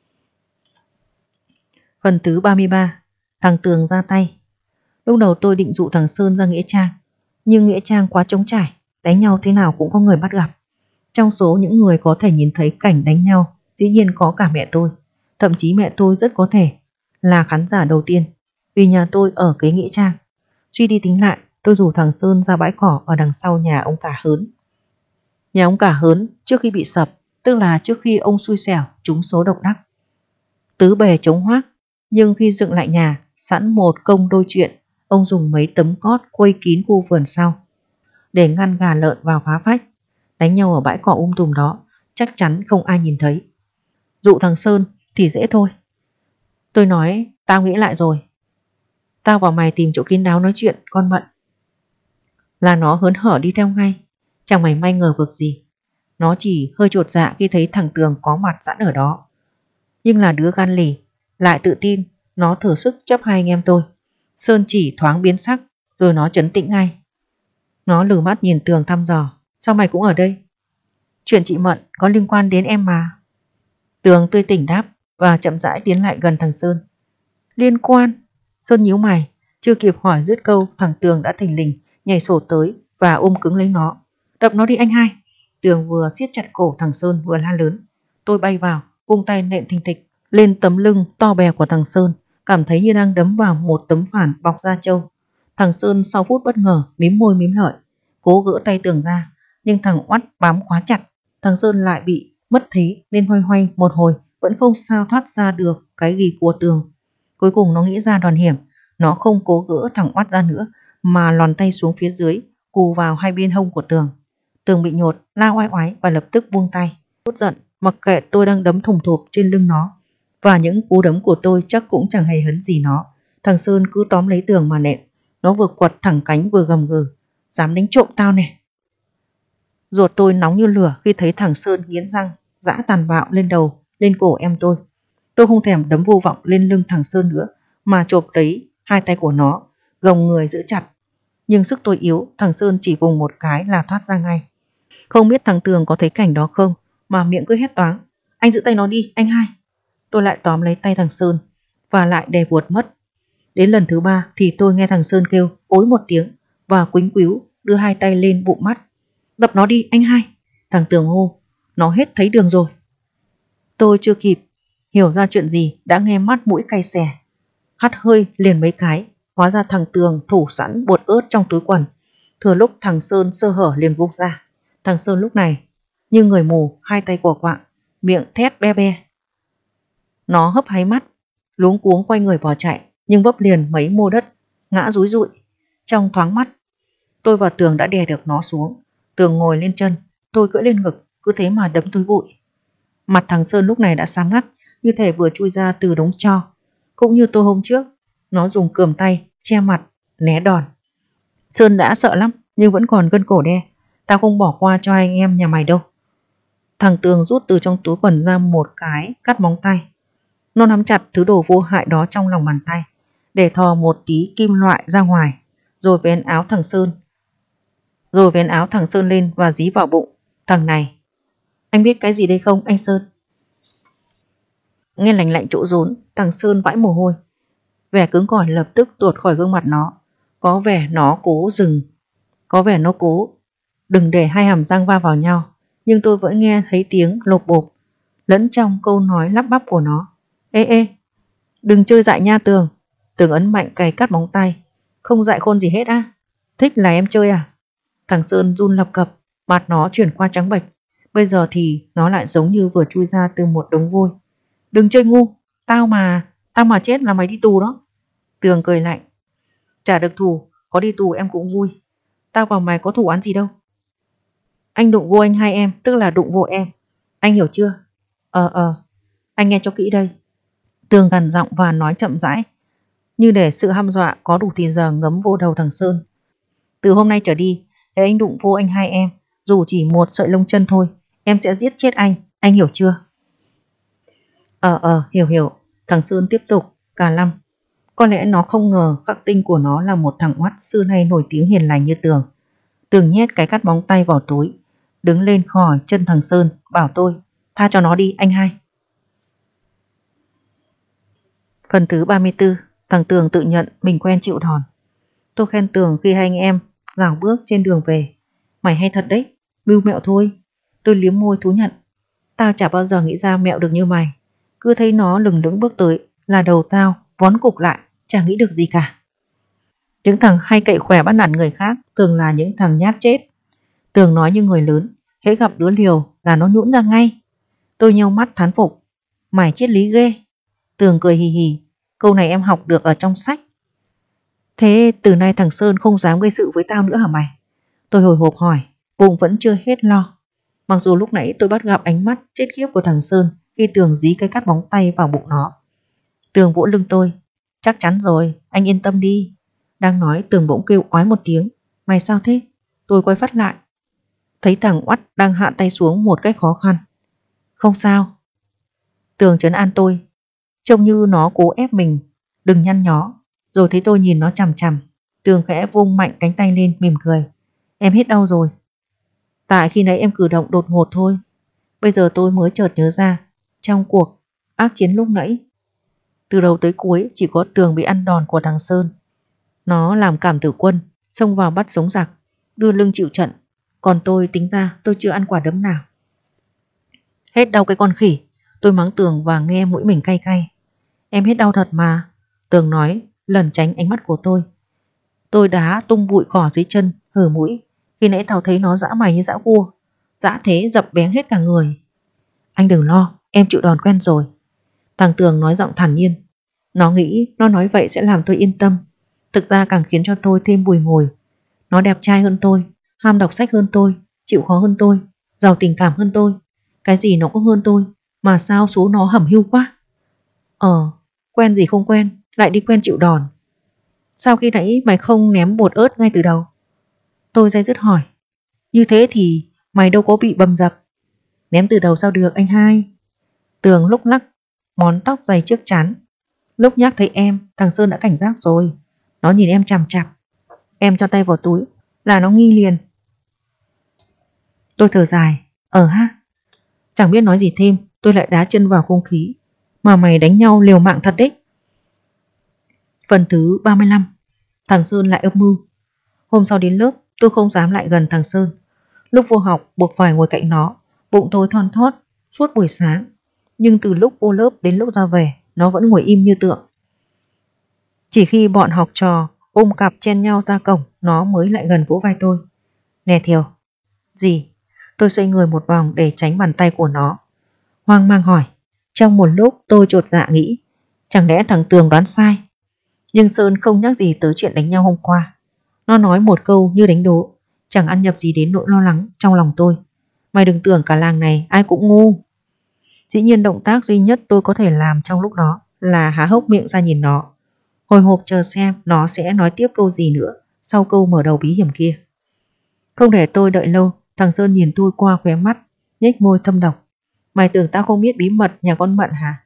Phần thứ ba mươi ba. Thằng Tường ra tay. Lúc đầu tôi định dụ thằng Sơn ra Nghĩa Trang, nhưng Nghĩa Trang quá trống trải, đánh nhau thế nào cũng có người bắt gặp. Trong số những người có thể nhìn thấy cảnh đánh nhau, dĩ nhiên có cả mẹ tôi. Thậm chí mẹ tôi rất có thể là khán giả đầu tiên, vì nhà tôi ở kế Nghĩa Trang. Suy đi tính lại, tôi rủ thằng Sơn ra bãi cỏ ở đằng sau nhà ông Cả Hớn. Nhà ông Cả Hớn trước khi bị sập, tức là trước khi ông xui xẻo trúng số độc đắc. Tứ bề chống hoác, nhưng khi dựng lại nhà, sẵn một công đôi chuyện, ông dùng mấy tấm cót quây kín khu vườn sau để ngăn gà lợn vào phá phách. Đánh nhau ở bãi cỏ um tùm đó, chắc chắn không ai nhìn thấy. Dụ thằng Sơn thì dễ thôi. Tôi nói, tao nghĩ lại rồi. Tao vào mày tìm chỗ kín đáo nói chuyện, con Mận. Là nó hớn hở đi theo ngay, chẳng mày may ngờ vực gì. Nó chỉ hơi chột dạ khi thấy thằng Tường có mặt sẵn ở đó. Nhưng là đứa gan lì, lại tự tin, nó thử sức chấp hai anh em tôi. Sơn chỉ thoáng biến sắc, rồi nó trấn tĩnh ngay. Nó lử mắt nhìn Tường thăm dò. Sao mày cũng ở đây? Chuyện chị Mận có liên quan đến em mà. Tường tươi tỉnh đáp và chậm rãi tiến lại gần thằng Sơn. Liên quan? Sơn nhíu mày, chưa kịp hỏi dứt câu, thằng Tường đã thình lình nhảy sổ tới và ôm cứng lấy nó. Đập nó đi anh hai. Tường vừa siết chặt cổ thằng Sơn vừa la lớn. Tôi bay vào, vung tay nện thình thịch lên tấm lưng to bè của thằng Sơn, cảm thấy như đang đấm vào một tấm phản bọc da trâu. Thằng Sơn sau phút bất ngờ mím môi mím lợi, cố gỡ tay Tường ra, nhưng thằng Oắt bám quá chặt. Thằng Sơn lại bị mất thế nên hoay hoay một hồi vẫn không sao thoát ra được cái ghì của Tường. Cuối cùng nó nghĩ ra đòn hiểm, nó không cố gỡ thằng Oắt ra nữa mà lòn tay xuống phía dưới, cù vào hai bên hông của Tường. Tường bị nhột, la oai oái và lập tức buông tay. Tốt giận, mặc kệ tôi đang đấm thùng thụp trên lưng nó, và những cú đấm của tôi chắc cũng chẳng hề hấn gì nó. Thằng Sơn cứ tóm lấy Tường mà nện. Nó vừa quật thẳng cánh vừa gầm gừ. Dám đánh trộm tao nè. Ruột tôi nóng như lửa khi thấy thằng Sơn nghiến răng, giã tàn bạo lên đầu, lên cổ em tôi. Tôi không thèm đấm vô vọng lên lưng thằng Sơn nữa, mà chộp lấy hai tay của nó, gồng người giữ chặt. Nhưng sức tôi yếu, thằng Sơn chỉ vùng một cái là thoát ra ngay. Không biết thằng Tường có thấy cảnh đó không, mà miệng cứ hét toáng. Anh giữ tay nó đi, anh hai. Tôi lại tóm lấy tay thằng Sơn và lại đè vuột mất. Đến lần thứ ba thì tôi nghe thằng Sơn kêu ối một tiếng và quýnh quíu đưa hai tay lên bụng mắt. Đập nó đi anh hai. Thằng Tường hô. Nó hết thấy đường rồi. Tôi chưa kịp hiểu ra chuyện gì đã nghe mắt mũi cay xè. Hắt hơi liền mấy cái. Hóa ra thằng Tường thủ sẵn bột ớt trong túi quần. Thừa lúc thằng Sơn sơ hở liền vung ra. Thằng Sơn lúc này như người mù, hai tay quả quạng, miệng thét be be. Nó hấp háy mắt, luống cuống quay người bỏ chạy, nhưng vấp liền mấy mô đất, ngã rúi rụi. Trong thoáng mắt, tôi và Tường đã đè được nó xuống. Tường ngồi lên chân, tôi cưỡi lên ngực, cứ thế mà đấm túi bụi. Mặt thằng Sơn lúc này đã xám ngắt, như thể vừa chui ra từ đống tro. Cũng như tôi hôm trước, nó dùng cườm tay che mặt, né đòn. Sơn đã sợ lắm, nhưng vẫn còn gân cổ đe. Tao không bỏ qua cho anh em nhà mày đâu. Thằng Tường rút từ trong túi quần ra một cái cắt móng tay. Nó nắm chặt thứ đồ vô hại đó trong lòng bàn tay, để thò một tí kim loại ra ngoài, rồi vén áo thằng Sơn. Rồi vén áo thằng Sơn lên và dí vào bụng. Thằng này, anh biết cái gì đây không anh Sơn? Nghe lành lạnh chỗ rốn, thằng Sơn vãi mồ hôi. Vẻ cứng cỏi lập tức tuột khỏi gương mặt nó. Có vẻ nó cố dừng. Có vẻ nó cố đừng để hai hàm răng va vào nhau. Nhưng tôi vẫn nghe thấy tiếng lộp bộp lẫn trong câu nói lắp bắp của nó. Ê ê, đừng chơi dại nha Tường. Tường ấn mạnh cày cắt móng tay. Không dại khôn gì hết á? Thích là em chơi à? Thằng Sơn run lập cập, mặt nó chuyển qua trắng bệch. Bây giờ thì nó lại giống như vừa chui ra từ một đống vôi. Đừng chơi ngu, Tao mà, tao mà chết là mày đi tù đó. Tường cười lạnh. Trả được thù, có đi tù em cũng vui. Tao và mày có thù oán gì đâu. Anh đụng vô anh hai em, tức là đụng vô em. Anh hiểu chưa? Ờ ờ, anh nghe cho kỹ đây. Tường gằn giọng và nói chậm rãi, như để sự hăm dọa có đủ thì giờ ngấm vô đầu thằng Sơn. Từ hôm nay trở đi, hễ anh đụng vô anh hai em, dù chỉ một sợi lông chân thôi, em sẽ giết chết anh, anh hiểu chưa? Ờ ờ, hiểu hiểu. Thằng Sơn tiếp tục, cả lăm. Có lẽ nó không ngờ khắc tinh của nó là một thằng oắt xưa nay nổi tiếng hiền lành như Tường. Tường nhét cái cắt móng tay vào túi, đứng lên khỏi chân thằng Sơn, bảo tôi, tha cho nó đi anh hai. Phần thứ ba mươi tư, thằng Tường tự nhận mình quen chịu đòn. Tôi khen Tường khi hai anh em rảo bước trên đường về. Mày hay thật đấy, mưu mẹo thôi. Tôi liếm môi thú nhận. Tao chả bao giờ nghĩ ra mẹo được như mày. Cứ thấy nó lừng lững bước tới là đầu tao vón cục lại, chả nghĩ được gì cả. Những thằng hay cậy khỏe bắt nạt người khác thường là những thằng nhát chết. Tường nói như người lớn, hễ gặp đứa liều là nó nhũn ra ngay. Tôi nheo mắt thán phục. Mày triết lý ghê. Tường cười hì hì. Câu này em học được ở trong sách. Thế từ nay thằng Sơn không dám gây sự với tao nữa hả mày? Tôi hồi hộp hỏi, bụng vẫn chưa hết lo. Mặc dù lúc nãy tôi bắt gặp ánh mắt chết khiếp của thằng Sơn khi Tường dí cái cắt móng tay vào bụng nó. Tường vỗ lưng tôi. Chắc chắn rồi, anh yên tâm đi. Đang nói Tường bỗng kêu oái một tiếng. Mày sao thế? Tôi quay phát lại. Thấy thằng oắt đang hạ tay xuống một cách khó khăn. Không sao. Tường trấn an tôi. Trông như nó cố ép mình, đừng nhăn nhó. Rồi thấy tôi nhìn nó chằm chằm. Tường khẽ vung mạnh cánh tay lên mỉm cười. Em hết đau rồi. Tại khi nãy em cử động đột ngột thôi. Bây giờ tôi mới chợt nhớ ra, trong cuộc ác chiến lúc nãy, từ đầu tới cuối chỉ có Tường bị ăn đòn của thằng Sơn. Nó làm cảm tử quân, xông vào bắt sống giặc, đưa lưng chịu trận. Còn tôi tính ra tôi chưa ăn quả đấm nào. Hết đau cái con khỉ. Tôi mắng Tường và nghe mũi mình cay cay. Em hết đau thật mà. Tường nói lẩn tránh ánh mắt của tôi. Tôi đá tung bụi cỏ dưới chân, hở mũi. Khi nãy tao thấy nó dã mày như dã cua. Dã thế dập bén hết cả người. Anh đừng lo, em chịu đòn quen rồi. Thằng Tường nói giọng thản nhiên. Nó nghĩ nó nói vậy sẽ làm tôi yên tâm. Thực ra càng khiến cho tôi thêm bùi ngồi. Nó đẹp trai hơn tôi, ham đọc sách hơn tôi, chịu khó hơn tôi, giàu tình cảm hơn tôi. Cái gì nó cũng hơn tôi. Mà sao số nó hẩm hiu quá. Ờ, quen gì không quen, lại đi quen chịu đòn. Sao khi nãy mày không ném bột ớt ngay từ đầu? Tôi day dứt hỏi. Như thế thì mày đâu có bị bầm dập. Ném từ đầu sao được anh hai. Tường lúc lắc món tóc dày trước trán. Lúc nhắc thấy em, thằng Sơn đã cảnh giác rồi. Nó nhìn em chằm chằm. Em cho tay vào túi là nó nghi liền. Tôi thở dài. Ờ ha. Chẳng biết nói gì thêm. Tôi lại đá chân vào không khí. Mà mày đánh nhau liều mạng thật đấy. Phần thứ ba mươi lăm. Thằng Sơn lại âm mưu. Hôm sau đến lớp tôi không dám lại gần thằng Sơn. Lúc vô học buộc phải ngồi cạnh nó. Bụng tôi thon thót suốt buổi sáng. Nhưng từ lúc vô lớp đến lúc ra về, nó vẫn ngồi im như tượng. Chỉ khi bọn học trò ôm cặp chen nhau ra cổng, nó mới lại gần vỗ vai tôi. Nè Thiều. Gì? Tôi xoay người một vòng để tránh bàn tay của nó. Hoang mang hỏi. Trong một lúc tôi chột dạ nghĩ, chẳng lẽ thằng Tường đoán sai? Nhưng Sơn không nhắc gì tới chuyện đánh nhau hôm qua. Nó nói một câu như đánh đố, chẳng ăn nhập gì đến nỗi lo lắng trong lòng tôi. Mày đừng tưởng cả làng này ai cũng ngu. Dĩ nhiên động tác duy nhất tôi có thể làm trong lúc đó là há hốc miệng ra nhìn nó, hồi hộp chờ xem nó sẽ nói tiếp câu gì nữa sau câu mở đầu bí hiểm kia. Không để tôi đợi lâu, thằng Sơn nhìn tôi qua khóe mắt, nhếch môi thâm độc. Mày tưởng tao không biết bí mật nhà con Mận hả?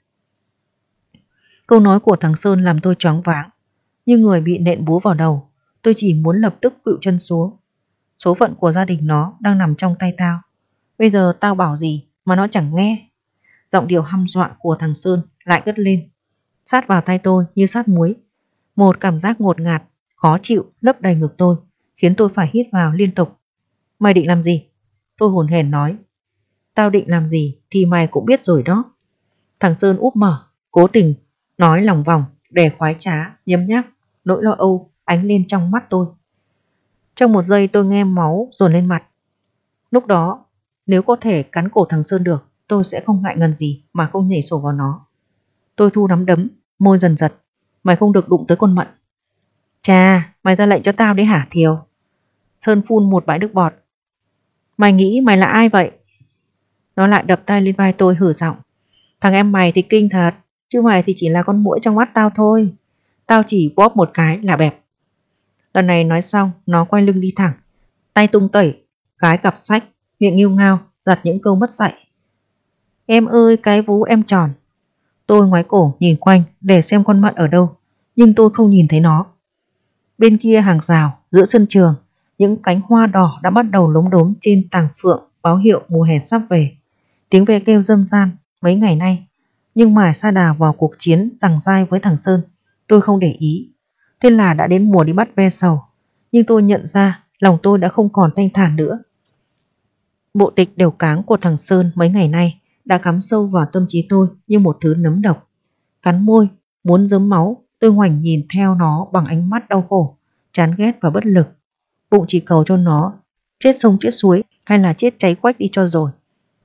Câu nói của thằng Sơn làm tôi choáng váng, như người bị nện búa vào đầu. Tôi chỉ muốn lập tức khuỵu chân xuống. Số phận của gia đình nó đang nằm trong tay tao. Bây giờ tao bảo gì mà nó chẳng nghe. Giọng điệu hăm dọa của thằng Sơn lại cất lên, sát vào tay tôi như sát muối. Một cảm giác ngột ngạt, khó chịu lấp đầy ngực tôi, khiến tôi phải hít vào liên tục. Mày định làm gì? Tôi hồn hển nói. Tao định làm gì thì mày cũng biết rồi đó. Thằng Sơn úp mở, cố tình nói lòng vòng để khoái trá, nhấm nháp nỗi lo âu ánh lên trong mắt tôi. Trong một giây tôi nghe máu dồn lên mặt. Lúc đó nếu có thể cắn cổ thằng Sơn được, tôi sẽ không ngại ngần gì mà không nhảy sổ vào nó. Tôi thu nắm đấm, môi dần giật. Mày không được đụng tới con Mận. Chà, mày ra lệnh cho tao đấy hả Thiều? Sơn phun một bãi nước bọt. Mày nghĩ mày là ai vậy? Nó lại đập tay lên vai tôi hử giọng. Thằng em mày thì kinh thật, chứ mày thì chỉ là con muỗi trong mắt tao thôi. Tao chỉ bóp một cái là bẹp. Lần này nói xong, nó quay lưng đi thẳng, tay tung tẩy, cái cặp sách, miệng nghêu ngao, giặt những câu mất dạy. Em ơi cái vú em tròn. Tôi ngoái cổ nhìn quanh để xem con Mận ở đâu, nhưng tôi không nhìn thấy nó. Bên kia hàng rào, giữa sân trường, những cánh hoa đỏ đã bắt đầu lốm đốm trên tàng phượng, báo hiệu mùa hè sắp về. Tiếng ve kêu râm ran mấy ngày nay, nhưng mà sa đà vào cuộc chiến giằng dai với thằng Sơn, tôi không để ý. Thế là đã đến mùa đi bắt ve sầu, nhưng tôi nhận ra lòng tôi đã không còn thanh thản nữa. Bộ tịch đều cáng của thằng Sơn mấy ngày nay đã cắm sâu vào tâm trí tôi như một thứ nấm độc. Cắn môi, muốn giớm máu, tôi ngoảnh nhìn theo nó bằng ánh mắt đau khổ, chán ghét và bất lực. Bụng chỉ cầu cho nó chết sông chết suối hay là chết cháy quách đi cho rồi.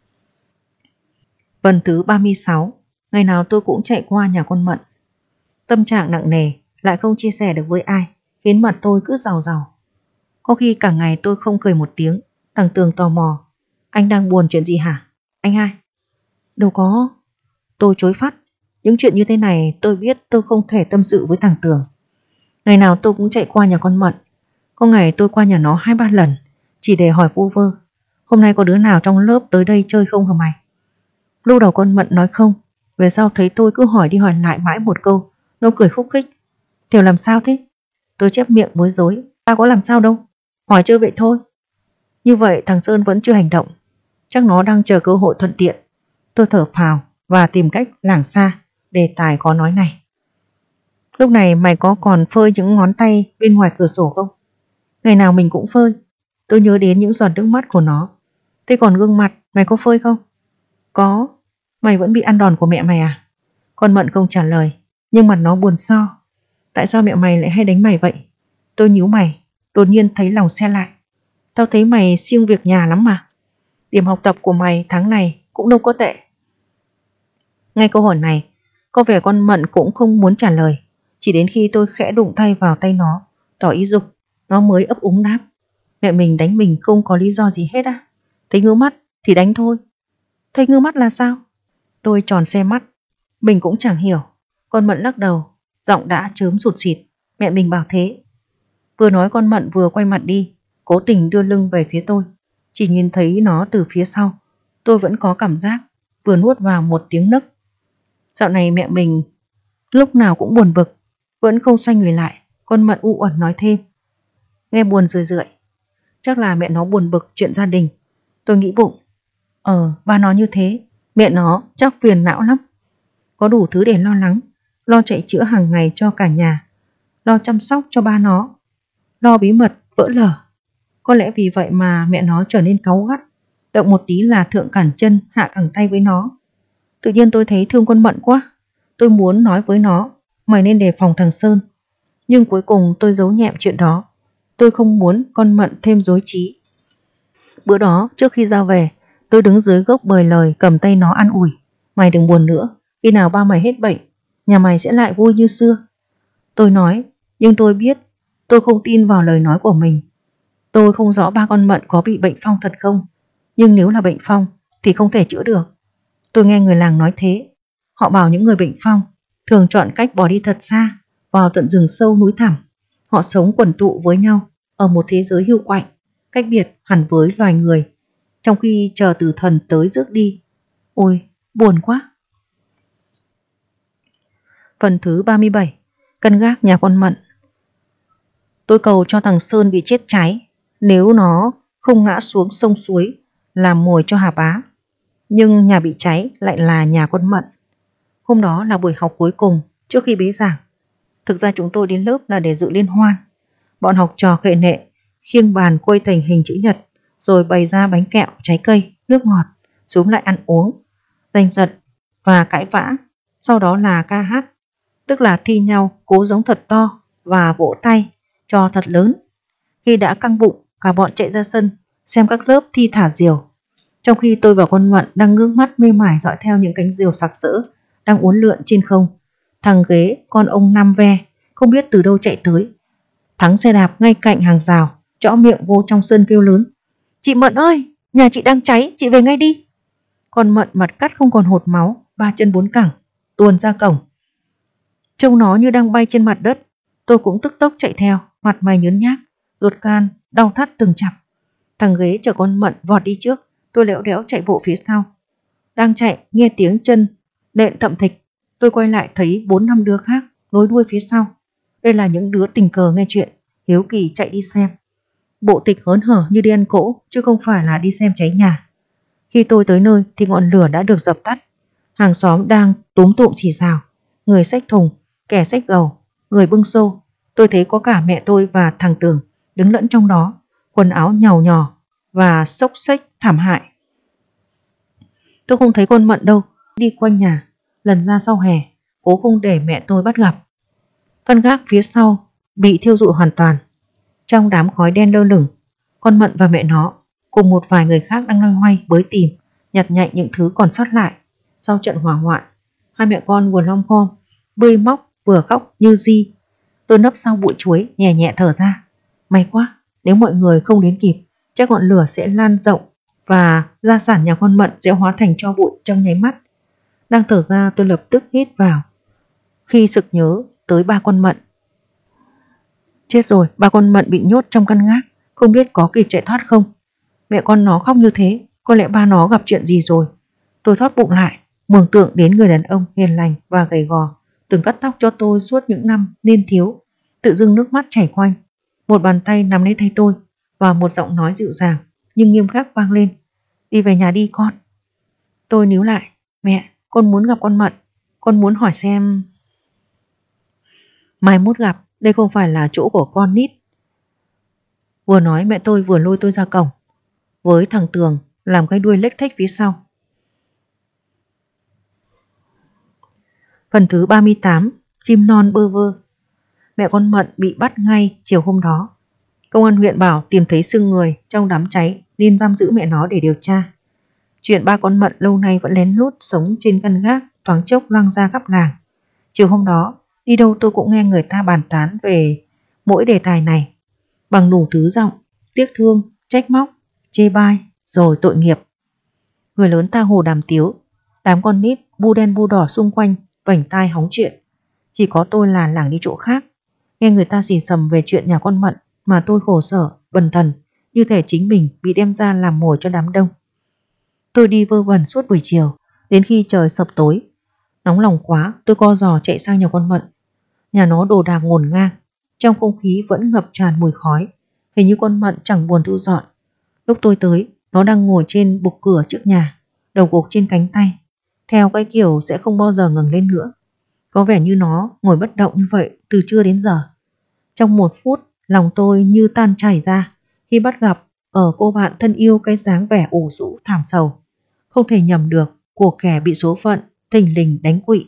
Vần thứ ba mươi sáu, ngày nào tôi cũng chạy qua nhà con Mận. Tâm trạng nặng nề, lại không chia sẻ được với ai, khiến mặt tôi cứ rào rào. Có khi cả ngày tôi không cười một tiếng. Thằng Tường tò mò. Anh đang buồn chuyện gì hả? Anh hai? Đâu có. Tôi chối phát. Những chuyện như thế này tôi biết tôi không thể tâm sự với thằng Tường. Ngày nào tôi cũng chạy qua nhà con Mận. Có ngày tôi qua nhà nó hai ba lần, chỉ để hỏi vu vơ. Hôm nay có đứa nào trong lớp tới đây chơi không hả mày? Lúc đầu con Mận nói không. Về sau thấy tôi cứ hỏi đi hỏi lại mãi một câu, nó cười khúc khích. Thiều làm sao thế? Tôi chép miệng bối rối. Tao có làm sao đâu. Hỏi chơi vậy thôi. Như vậy thằng Sơn vẫn chưa hành động. Chắc nó đang chờ cơ hội thuận tiện. Tôi thở phào và tìm cách lảng xa đề tài có nói này. Lúc này mày có còn phơi những ngón tay bên ngoài cửa sổ không? Ngày nào mình cũng phơi. Tôi nhớ đến những giọt nước mắt của nó. Thế còn gương mặt mày có phơi không? Có. Mày vẫn bị ăn đòn của mẹ mày à? Con Mận không trả lời, nhưng mặt nó buồn so. Tại sao mẹ mày lại hay đánh mày vậy? Tôi nhíu mày, đột nhiên thấy lòng se lại. Tao thấy mày siêng việc nhà lắm mà. Điểm học tập của mày tháng này cũng đâu có tệ. Ngay câu hỏi này, có vẻ con Mận cũng không muốn trả lời. Chỉ đến khi tôi khẽ đụng tay vào tay nó, tỏ ý dục, nó mới ấp úng đáp. Mẹ mình đánh mình không có lý do gì hết á. Thấy ngứa mắt thì đánh thôi. Thấy ngứa mắt là sao? Tôi tròn xe mắt. Mình cũng chẳng hiểu. Con Mận lắc đầu, giọng đã chớm sụt sịt. Mẹ mình bảo thế. Vừa nói con Mận vừa quay mặt đi, cố tình đưa lưng về phía tôi. Chỉ nhìn thấy nó từ phía sau, tôi vẫn có cảm giác vừa nuốt vào một tiếng nấc. Dạo này mẹ mình lúc nào cũng buồn bực. Vẫn không xoay người lại. Con Mận u uẩn nói thêm. Nghe buồn rười rượi. Chắc là mẹ nó buồn bực chuyện gia đình. Tôi nghĩ bụng. Ờ, ba nó như thế, mẹ nó chắc phiền não lắm. Có đủ thứ để lo lắng. Lo chạy chữa hàng ngày cho cả nhà, lo chăm sóc cho ba nó, lo bí mật vỡ lở. Có lẽ vì vậy mà mẹ nó trở nên cáu gắt, động một tí là thượng cẳng chân hạ cẳng tay với nó. Tự nhiên tôi thấy thương con Mận quá. Tôi muốn nói với nó, mày nên đề phòng thằng Sơn. Nhưng cuối cùng tôi giấu nhẹm chuyện đó. Tôi không muốn con Mận thêm rối trí. Bữa đó trước khi ra về, tôi đứng dưới gốc bời lời cầm tay nó an ủi. Mày đừng buồn nữa, khi nào ba mày hết bệnh, nhà mày sẽ lại vui như xưa. Tôi nói, nhưng tôi biết tôi không tin vào lời nói của mình. Tôi không rõ ba con Mận có bị bệnh phong thật không, nhưng nếu là bệnh phong thì không thể chữa được. Tôi nghe người làng nói thế. Họ bảo những người bệnh phong thường chọn cách bỏ đi thật xa, vào tận rừng sâu núi thẳm. Họ sống quần tụ với nhau ở một thế giới hiu quạnh, cách biệt hẳn với loài người, trong khi chờ tử thần tới rước đi. Ôi, buồn quá. Phần thứ ba mươi bảy. Cân gác nhà con Mận. Tôi cầu cho thằng Sơn bị chết cháy, nếu nó không ngã xuống sông suối làm mồi cho Hà Bá. Nhưng nhà bị cháy lại là nhà con Mận. Hôm đó là buổi học cuối cùng trước khi bế giảng. Thực ra chúng tôi đến lớp là để dự liên hoan. Bọn học trò khệ nệ khiêng bàn quây thành hình chữ nhật, rồi bày ra bánh kẹo, trái cây, nước ngọt, xúm lại ăn uống, giành giật và cãi vã. Sau đó là ca hát, tức là thi nhau cố giống thật to và vỗ tay cho thật lớn. Khi đã căng bụng, cả bọn chạy ra sân xem các lớp thi thả diều. Trong khi tôi và con Mận đang ngước mắt mê mải dõi theo những cánh diều sặc sỡ đang uốn lượn trên không. Thằng ghế con ông Năm Ve không biết từ đâu chạy tới, thắng xe đạp ngay cạnh hàng rào, trõ miệng vô trong sân kêu lớn: "Chị Mận ơi, nhà chị đang cháy, chị về ngay đi." Con Mận mặt cắt không còn hột máu, ba chân bốn cẳng, tuồn ra cổng. Trông nó như đang bay trên mặt đất. Tôi cũng tức tốc chạy theo, mặt mày nhớn nhác, ruột gan đau thắt từng chặp. Thằng ghế chở con Mận vọt đi trước, tôi lẽo đẽo chạy bộ phía sau. Đang chạy, nghe tiếng chân nện thậm thịch, tôi quay lại thấy bốn năm đứa khác nối đuôi phía sau. Đây là những đứa tình cờ nghe chuyện, hiếu kỳ chạy đi xem. Bộ tịch hớn hở như đi ăn cỗ, chứ không phải là đi xem cháy nhà. Khi tôi tới nơi thì ngọn lửa đã được dập tắt. Hàng xóm đang túm tụm xì xào, người xách thùng, kẻ xách gầu, người bưng xô. Tôi thấy có cả mẹ tôi và thằng Tường đứng lẫn trong đó, quần áo nhàu nhò và xốc xếch thảm hại. Tôi không thấy con Mận đâu, đi quanh nhà, lần ra sau hè, cố không để mẹ tôi bắt gặp. Căn gác phía sau bị thiêu rụi hoàn toàn. Trong đám khói đen lơ lửng, con Mận và mẹ nó cùng một vài người khác đang loay hoay bới tìm, nhặt nhạnh những thứ còn sót lại sau trận hỏa hoạn. Hai mẹ con vừa lom khom, bươi móc vừa khóc như di. Tôi nấp sau bụi chuối, nhẹ nhẹ thở ra. May quá, nếu mọi người không đến kịp, chắc ngọn lửa sẽ lan rộng và gia sản nhà con Mận sẽ hóa thành tro bụi trong nháy mắt. Đang thở ra, tôi lập tức hít vào, khi sực nhớ tới ba con Mận. Chết rồi, ba con Mận bị nhốt trong căn gác, không biết có kịp chạy thoát không. Mẹ con nó khóc như thế, có lẽ ba nó gặp chuyện gì rồi. Tôi thót bụng lại, mường tượng đến người đàn ông hiền lành và gầy gò từng cắt tóc cho tôi suốt những năm niên thiếu. Tự dưng nước mắt chảy quanh. Một bàn tay nắm lấy tay tôi và một giọng nói dịu dàng nhưng nghiêm khắc vang lên: "Đi về nhà đi con." Tôi níu lại: "Mẹ, con muốn gặp con Mận, con muốn hỏi xem..." "Mai mốt gặp, đây không phải là chỗ của con nít." Vừa nói mẹ tôi vừa lôi tôi ra cổng, với thằng Tường làm cái đuôi lếch thếch phía sau. Phần thứ ba mươi tám, chim non bơ vơ. Mẹ con Mận bị bắt ngay chiều hôm đó. Công an huyện bảo tìm thấy xương người trong đám cháy nên giam giữ mẹ nó để điều tra. Chuyện ba con Mận lâu nay vẫn lén lút sống trên căn gác thoáng chốc loang ra khắp làng. Chiều hôm đó, đi đâu tôi cũng nghe người ta bàn tán về mỗi đề tài này, bằng đủ thứ giọng, tiếc thương, trách móc, chê bai, rồi tội nghiệp. Người lớn tha hồ đàm tiếu, đám con nít bu đen bu đỏ xung quanh vảnh tai hóng chuyện. Chỉ có tôi là lảng đi chỗ khác, nghe người ta xì xầm về chuyện nhà con Mận mà tôi khổ sở, bần thần, như thể chính mình bị đem ra làm mồi cho đám đông. Tôi đi vơ vẩn suốt buổi chiều, đến khi trời sập tối. Nóng lòng quá, tôi co giò chạy sang nhà con Mận. Nhà nó đồ đạc ngổn ngang, trong không khí vẫn ngập tràn mùi khói. Hình như con Mận chẳng buồn thu dọn. Lúc tôi tới, nó đang ngồi trên bục cửa trước nhà, đầu gục trên cánh tay, theo cái kiểu sẽ không bao giờ ngẩng lên nữa. Có vẻ như nó ngồi bất động như vậy từ trưa đến giờ. Trong một phút, lòng tôi như tan chảy ra khi bắt gặp ở cô bạn thân yêu cái dáng vẻ ủ rũ thảm sầu, không thể nhầm được, của kẻ bị số phận thình lình đánh quỵ.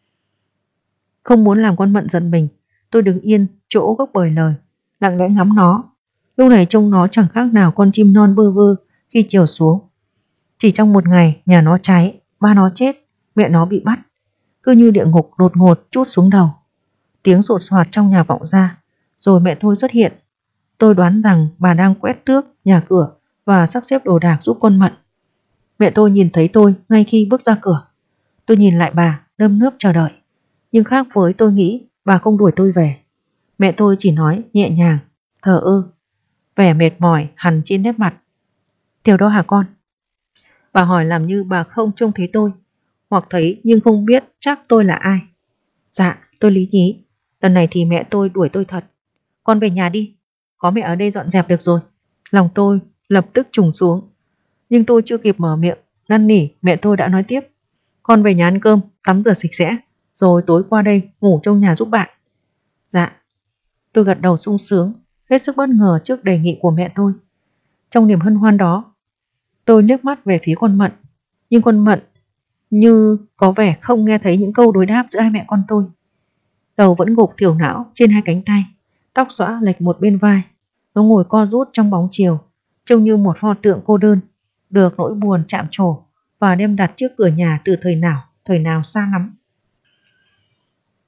Không muốn làm con Mận giận mình, tôi đứng yên chỗ gốc bời lời, lặng lẽ ngắm nó. Lúc này trông nó chẳng khác nào con chim non bơ vơ khi chiều xuống. Chỉ trong một ngày, nhà nó cháy, ba nó chết, mẹ nó bị bắt. Cứ như địa ngục đột ngột trút xuống đầu. Tiếng sột soạt trong nhà vọng ra, rồi mẹ tôi xuất hiện. Tôi đoán rằng bà đang quét tước nhà cửa và sắp xếp đồ đạc giúp con Mận. Mẹ tôi nhìn thấy tôi ngay khi bước ra cửa. Tôi nhìn lại bà, nơm nớp chờ đợi. Nhưng khác với tôi nghĩ, bà không đuổi tôi về. Mẹ tôi chỉ nói nhẹ nhàng, thờ ơ, vẻ mệt mỏi hằn trên nét mặt: "Tiểu đâu hả con?" Bà hỏi làm như bà không trông thấy tôi, hoặc thấy nhưng không biết chắc tôi là ai. Dạ, tôi lý nhí. Lần này thì mẹ tôi đuổi tôi thật. "Con về nhà đi, có mẹ ở đây dọn dẹp được rồi." Lòng tôi lập tức trùng xuống. Nhưng tôi chưa kịp mở miệng năn nỉ, mẹ tôi đã nói tiếp: "Con về nhà ăn cơm, tắm rửa sạch sẽ, rồi tối qua đây ngủ trong nhà giúp bạn." Dạ. Tôi gật đầu sung sướng, hết sức bất ngờ trước đề nghị của mẹ tôi. Trong niềm hân hoan đó, tôi liếc mắt về phía con Mận, nhưng con Mận như có vẻ không nghe thấy những câu đối đáp giữa hai mẹ con tôi. Đầu vẫn gục thiểu não trên hai cánh tay, tóc xõa lệch một bên vai. Nó ngồi co rút trong bóng chiều, trông như một pho tượng cô đơn, được nỗi buồn chạm trổ và đem đặt trước cửa nhà từ thời nào, thời nào xa lắm.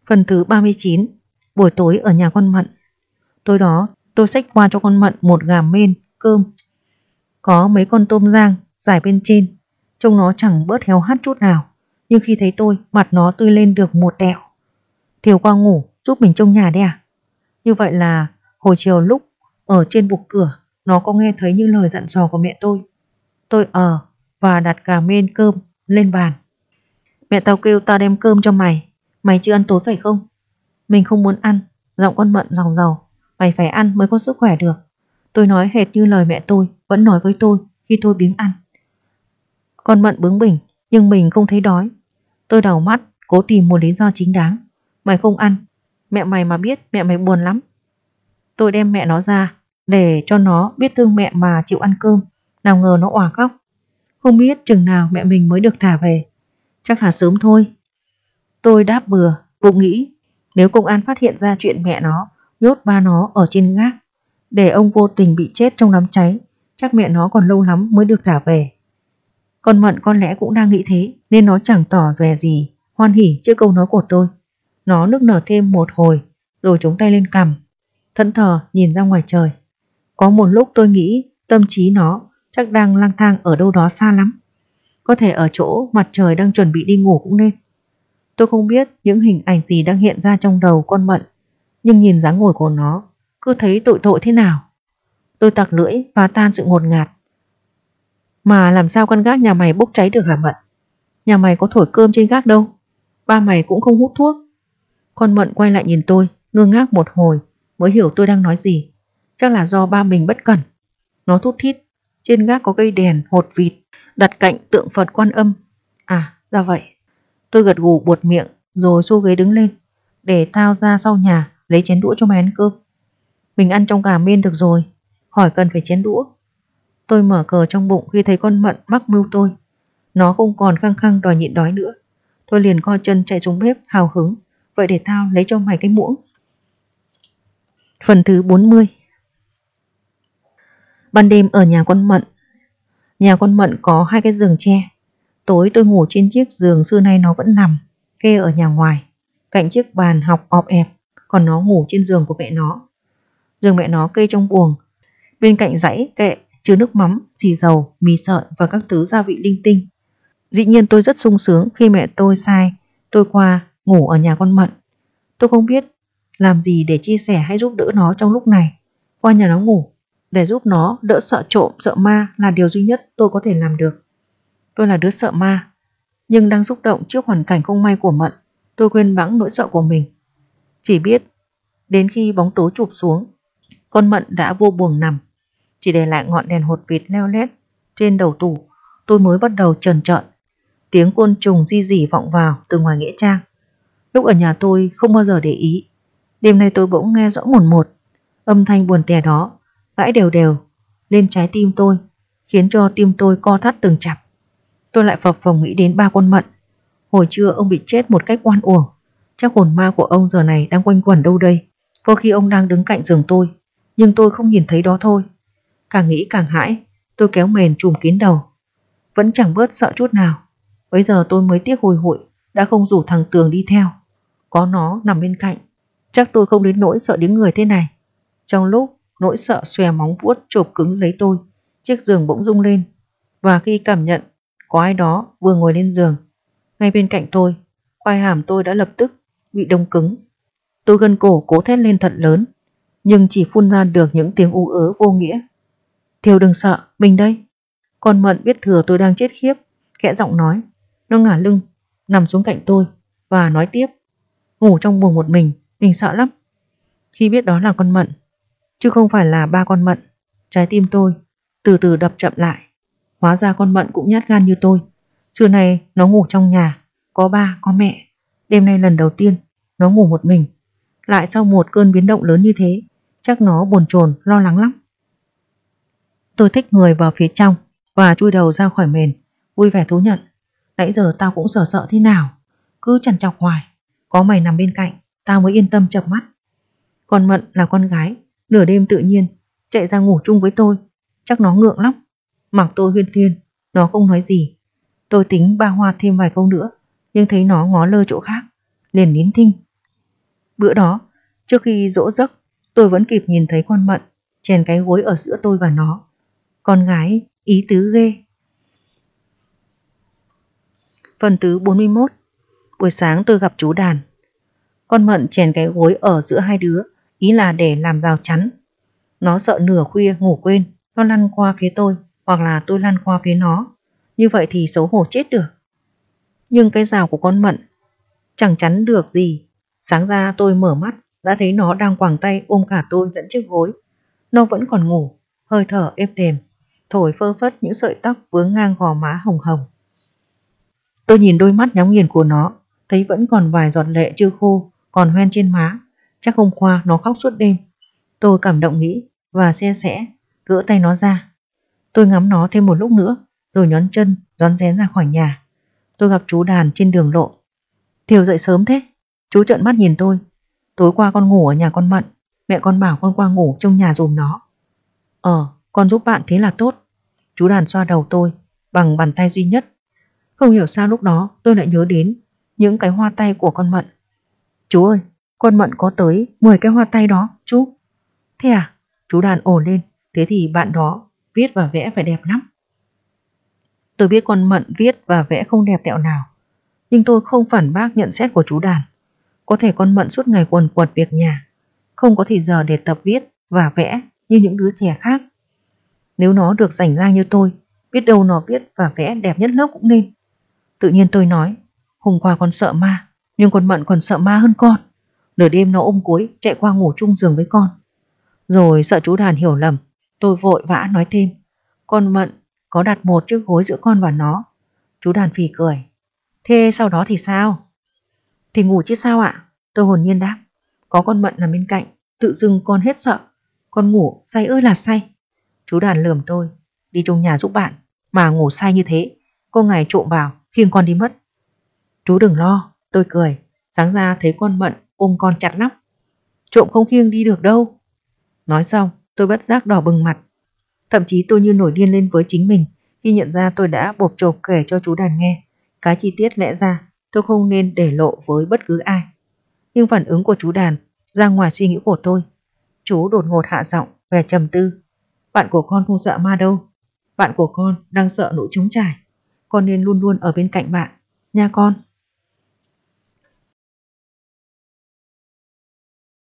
Phần thứ ba mươi chín. Buổi tối ở nhà con Mận. Tối đó tôi xách qua cho con Mận một gà mên, cơm. Có mấy con tôm rang dài bên trên. Trông nó chẳng bớt héo hắt chút nào. Nhưng khi thấy tôi, mặt nó tươi lên được một tẹo. Thiều qua ngủ giúp mình trông nhà đấy à? Như vậy là hồi chiều lúc ở trên bục cửa, nó có nghe thấy những lời dặn dò của mẹ tôi. Tôi ở và đặt gà mên cơm lên bàn. Mẹ tao kêu tao đem cơm cho mày. Mày chưa ăn tối phải không? Mình không muốn ăn. Giọng con Mận giàu giàu. Mày phải ăn mới có sức khỏe được. Tôi nói hệt như lời mẹ tôi vẫn nói với tôi khi tôi biếng ăn. Con Mận bướng bỉnh, nhưng mình không thấy đói. Tôi đảo mắt, cố tìm một lý do chính đáng. Mày không ăn, mẹ mày mà biết mẹ mày buồn lắm. Tôi đem mẹ nó ra để cho nó biết thương mẹ mà chịu ăn cơm. Nào ngờ nó òa khóc. Không biết chừng nào mẹ mình mới được thả về. Chắc là sớm thôi. Tôi đáp bừa, bụng nghĩ nếu công an phát hiện ra chuyện mẹ nó nhốt ba nó ở trên gác để ông vô tình bị chết trong đám cháy, chắc mẹ nó còn lâu lắm mới được thả về. Con Mận có lẽ cũng đang nghĩ thế nên nó chẳng tỏ vẻ gì hoan hỉ trước câu nói của tôi. Nó nức nở thêm một hồi rồi chống tay lên cằm, thẫn thờ nhìn ra ngoài trời. Có một lúc tôi nghĩ tâm trí nó chắc đang lang thang ở đâu đó xa lắm. Có thể ở chỗ mặt trời đang chuẩn bị đi ngủ cũng nên. Tôi không biết những hình ảnh gì đang hiện ra trong đầu con Mận, nhưng nhìn dáng ngồi của nó cứ thấy tội tội thế nào. Tôi tặc lưỡi phá tan sự ngột ngạt. Mà làm sao con gác nhà mày bốc cháy được hả Mận? Nhà mày có thổi cơm trên gác đâu. Ba mày cũng không hút thuốc. Con Mận quay lại nhìn tôi, ngơ ngác một hồi mới hiểu tôi đang nói gì. Chắc là do ba mình bất cẩn. Nó thút thít. Trên gác có cây đèn hột vịt đặt cạnh tượng Phật Quan Âm. À, ra vậy. Tôi gật gù buột miệng rồi xô ghế đứng lên. Để tao ra sau nhà lấy chén đũa cho mày ăn cơm. Mình ăn trong gà mên được rồi. Hỏi cần phải chén đũa. Tôi mở cờ trong bụng khi thấy con Mận mắc mưu tôi. Nó không còn khăng khăng đòi nhịn đói nữa. Tôi liền co chân chạy xuống bếp hào hứng. Vậy để tao lấy cho mày cái muỗng. Phần thứ bốn mươi. Ban đêm ở nhà con Mận. Nhà con Mận có hai cái giường tre. Tối tôi ngủ trên chiếc giường xưa nay nó vẫn nằm kê ở nhà ngoài, cạnh chiếc bàn học ọp ẹp. Còn nó ngủ trên giường của mẹ nó. Giường mẹ nó kê trong buồng, bên cạnh dãy kệ chứa nước mắm, xì dầu, mì sợi và các thứ gia vị linh tinh. Dĩ nhiên tôi rất sung sướng khi mẹ tôi sai tôi qua ngủ ở nhà con Mận. Tôi không biết làm gì để chia sẻ hay giúp đỡ nó trong lúc này. Qua nhà nó ngủ để giúp nó đỡ sợ trộm, sợ ma là điều duy nhất tôi có thể làm được. Tôi là đứa sợ ma, nhưng đang xúc động trước hoàn cảnh không may của Mận. Tôi quên bẵng nỗi sợ của mình. Chỉ biết đến khi bóng tối chụp xuống, con Mận đã vô buồng nằm, chỉ để lại ngọn đèn hột vịt leo lét trên đầu tủ. Tôi mới bắt đầu chần chợn. Tiếng côn trùng ri rỉ vọng vào từ ngoài nghĩa trang. Lúc ở nhà tôi không bao giờ để ý. Đêm nay tôi bỗng nghe rõ một một âm thanh buồn tẻ đó gãi đều đều lên trái tim tôi, khiến cho tim tôi co thắt từng chặp. Tôi lại phập phồng nghĩ đến ba con Mận. Hồi trưa ông bị chết một cách oan uổng. Chắc hồn ma của ông giờ này đang quanh quẩn đâu đây. Có khi ông đang đứng cạnh giường tôi, nhưng tôi không nhìn thấy đó thôi. Càng nghĩ càng hãi. Tôi kéo mền trùm kín đầu. Vẫn chẳng bớt sợ chút nào. Bây giờ tôi mới tiếc hồi hụi đã không rủ thằng Tường đi theo. Có nó nằm bên cạnh, chắc tôi không đến nỗi sợ đến người thế này. Trong lúc nỗi sợ xòe móng vuốt chộp cứng lấy tôi, chiếc giường bỗng rung lên. Và khi cảm nhận có ai đó vừa ngồi lên giường ngay bên cạnh tôi, quai hàm tôi đã lập tức bị đông cứng. Tôi gân cổ cố thét lên thật lớn, nhưng chỉ phun ra được những tiếng ú ớ vô nghĩa. Thiều đừng sợ, mình đây. Con Mận biết thừa tôi đang chết khiếp, khẽ giọng nói. Nó ngả lưng nằm xuống cạnh tôi và nói tiếp. Ngủ trong buồng một mình, mình sợ lắm. Khi biết đó là con Mận, chứ không phải là ba con Mận, trái tim tôi từ từ đập chậm lại. Hóa ra con Mận cũng nhát gan như tôi. Trưa nay nó ngủ trong nhà, có ba, có mẹ. Đêm nay lần đầu tiên nó ngủ một mình. Lại sau một cơn biến động lớn như thế, chắc nó bồn chồn lo lắng lắm. Tôi thích người vào phía trong và chui đầu ra khỏi mền, vui vẻ thú nhận. Nãy giờ tao cũng sợ sợ thế nào, cứ chằn chọc hoài. Có mày nằm bên cạnh, tao mới yên tâm chợp mắt. Con Mận là con gái, nửa đêm tự nhiên chạy ra ngủ chung với tôi, chắc nó ngượng lắm. Mặc tôi huyên thuyên, nó không nói gì. Tôi tính ba hoa thêm vài câu nữa, nhưng thấy nó ngó lơ chỗ khác, liền nín thinh. Bữa đó, trước khi dỗ giấc, tôi vẫn kịp nhìn thấy con Mận chèn cái gối ở giữa tôi và nó. Con gái ý tứ ghê. Phần thứ bốn mươi mốt. Buổi sáng tôi gặp chú Đàn. Con Mận chèn cái gối ở giữa hai đứa, ý là để làm rào chắn. Nó sợ nửa khuya ngủ quên, nó lăn qua phía tôi, hoặc là tôi lăn qua phía nó. Như vậy thì xấu hổ chết được. Nhưng cái rào của con Mận chẳng chắn được gì. Sáng ra tôi mở mắt, đã thấy nó đang quàng tay ôm cả tôi lẫn chiếc gối. Nó vẫn còn ngủ, hơi thở êm đềm, thổi phơ phất những sợi tóc vướng ngang gò má hồng hồng. Tôi nhìn đôi mắt nhắm nghiền của nó, thấy vẫn còn vài giọt lệ chưa khô, còn hoen trên má. Chắc hôm qua nó khóc suốt đêm. Tôi cảm động nghĩ và xe xẽ gỡ tay nó ra. Tôi ngắm nó thêm một lúc nữa, rồi nhón chân rón rén ra khỏi nhà. Tôi gặp chú Đàn trên đường lộ. Thiều dậy sớm thế? Chú trợn mắt nhìn tôi. Tối qua con ngủ ở nhà con Mận, mẹ con bảo con qua ngủ trong nhà dùm nó. Ờ, con giúp bạn thế là tốt. Chú Đàn xoa đầu tôi bằng bàn tay duy nhất. Không hiểu sao lúc đó tôi lại nhớ đến những cái hoa tay của con Mận. Chú ơi, con Mận có tới mười cái hoa tay đó, chú. Thế à? Chú Đàn ồ lên. Thế thì bạn đó viết và vẽ phải đẹp lắm. Tôi biết con Mận viết và vẽ không đẹp tẹo nào, nhưng tôi không phản bác nhận xét của chú Đàn. Có thể con Mận suốt ngày quần quật việc nhà, không có thì giờ để tập viết và vẽ như những đứa trẻ khác. Nếu nó được rảnh rang như tôi, biết đâu nó viết và vẽ đẹp nhất lớp cũng nên. Tự nhiên tôi nói, hôm qua con sợ ma, nhưng con Mận còn sợ ma hơn con. Nửa đêm nó ôm gối chạy qua ngủ chung giường với con. Rồi sợ chú Đàn hiểu lầm, tôi vội vã nói thêm, con Mận có đặt một chiếc gối giữa con và nó. Chú Đàn phì cười. Thế sau đó thì sao? Thì ngủ chứ sao ạ? Tôi hồn nhiên đáp. Có con Mận nằm bên cạnh, tự dưng con hết sợ. Con ngủ say ơi là say. Chú Đàn lườm tôi. Đi trong nhà giúp bạn mà ngủ say như thế, cô ngày trộm vào khiêng con đi mất. Chú đừng lo, tôi cười. Sáng ra thấy con Mận ôm con chặt lắm. Trộm không khiêng đi được đâu. Nói xong tôi bất giác đỏ bừng mặt. Thậm chí tôi như nổi điên lên với chính mình khi nhận ra tôi đã bộp chộp kể cho chú Đàn nghe cái chi tiết lẽ ra tôi không nên để lộ với bất cứ ai. Nhưng phản ứng của chú Đàn ra ngoài suy nghĩ của tôi. Chú đột ngột hạ giọng vẻ trầm tư. Bạn của con không sợ ma đâu. Bạn của con đang sợ nỗi trống trải. Con nên luôn luôn ở bên cạnh bạn nha con.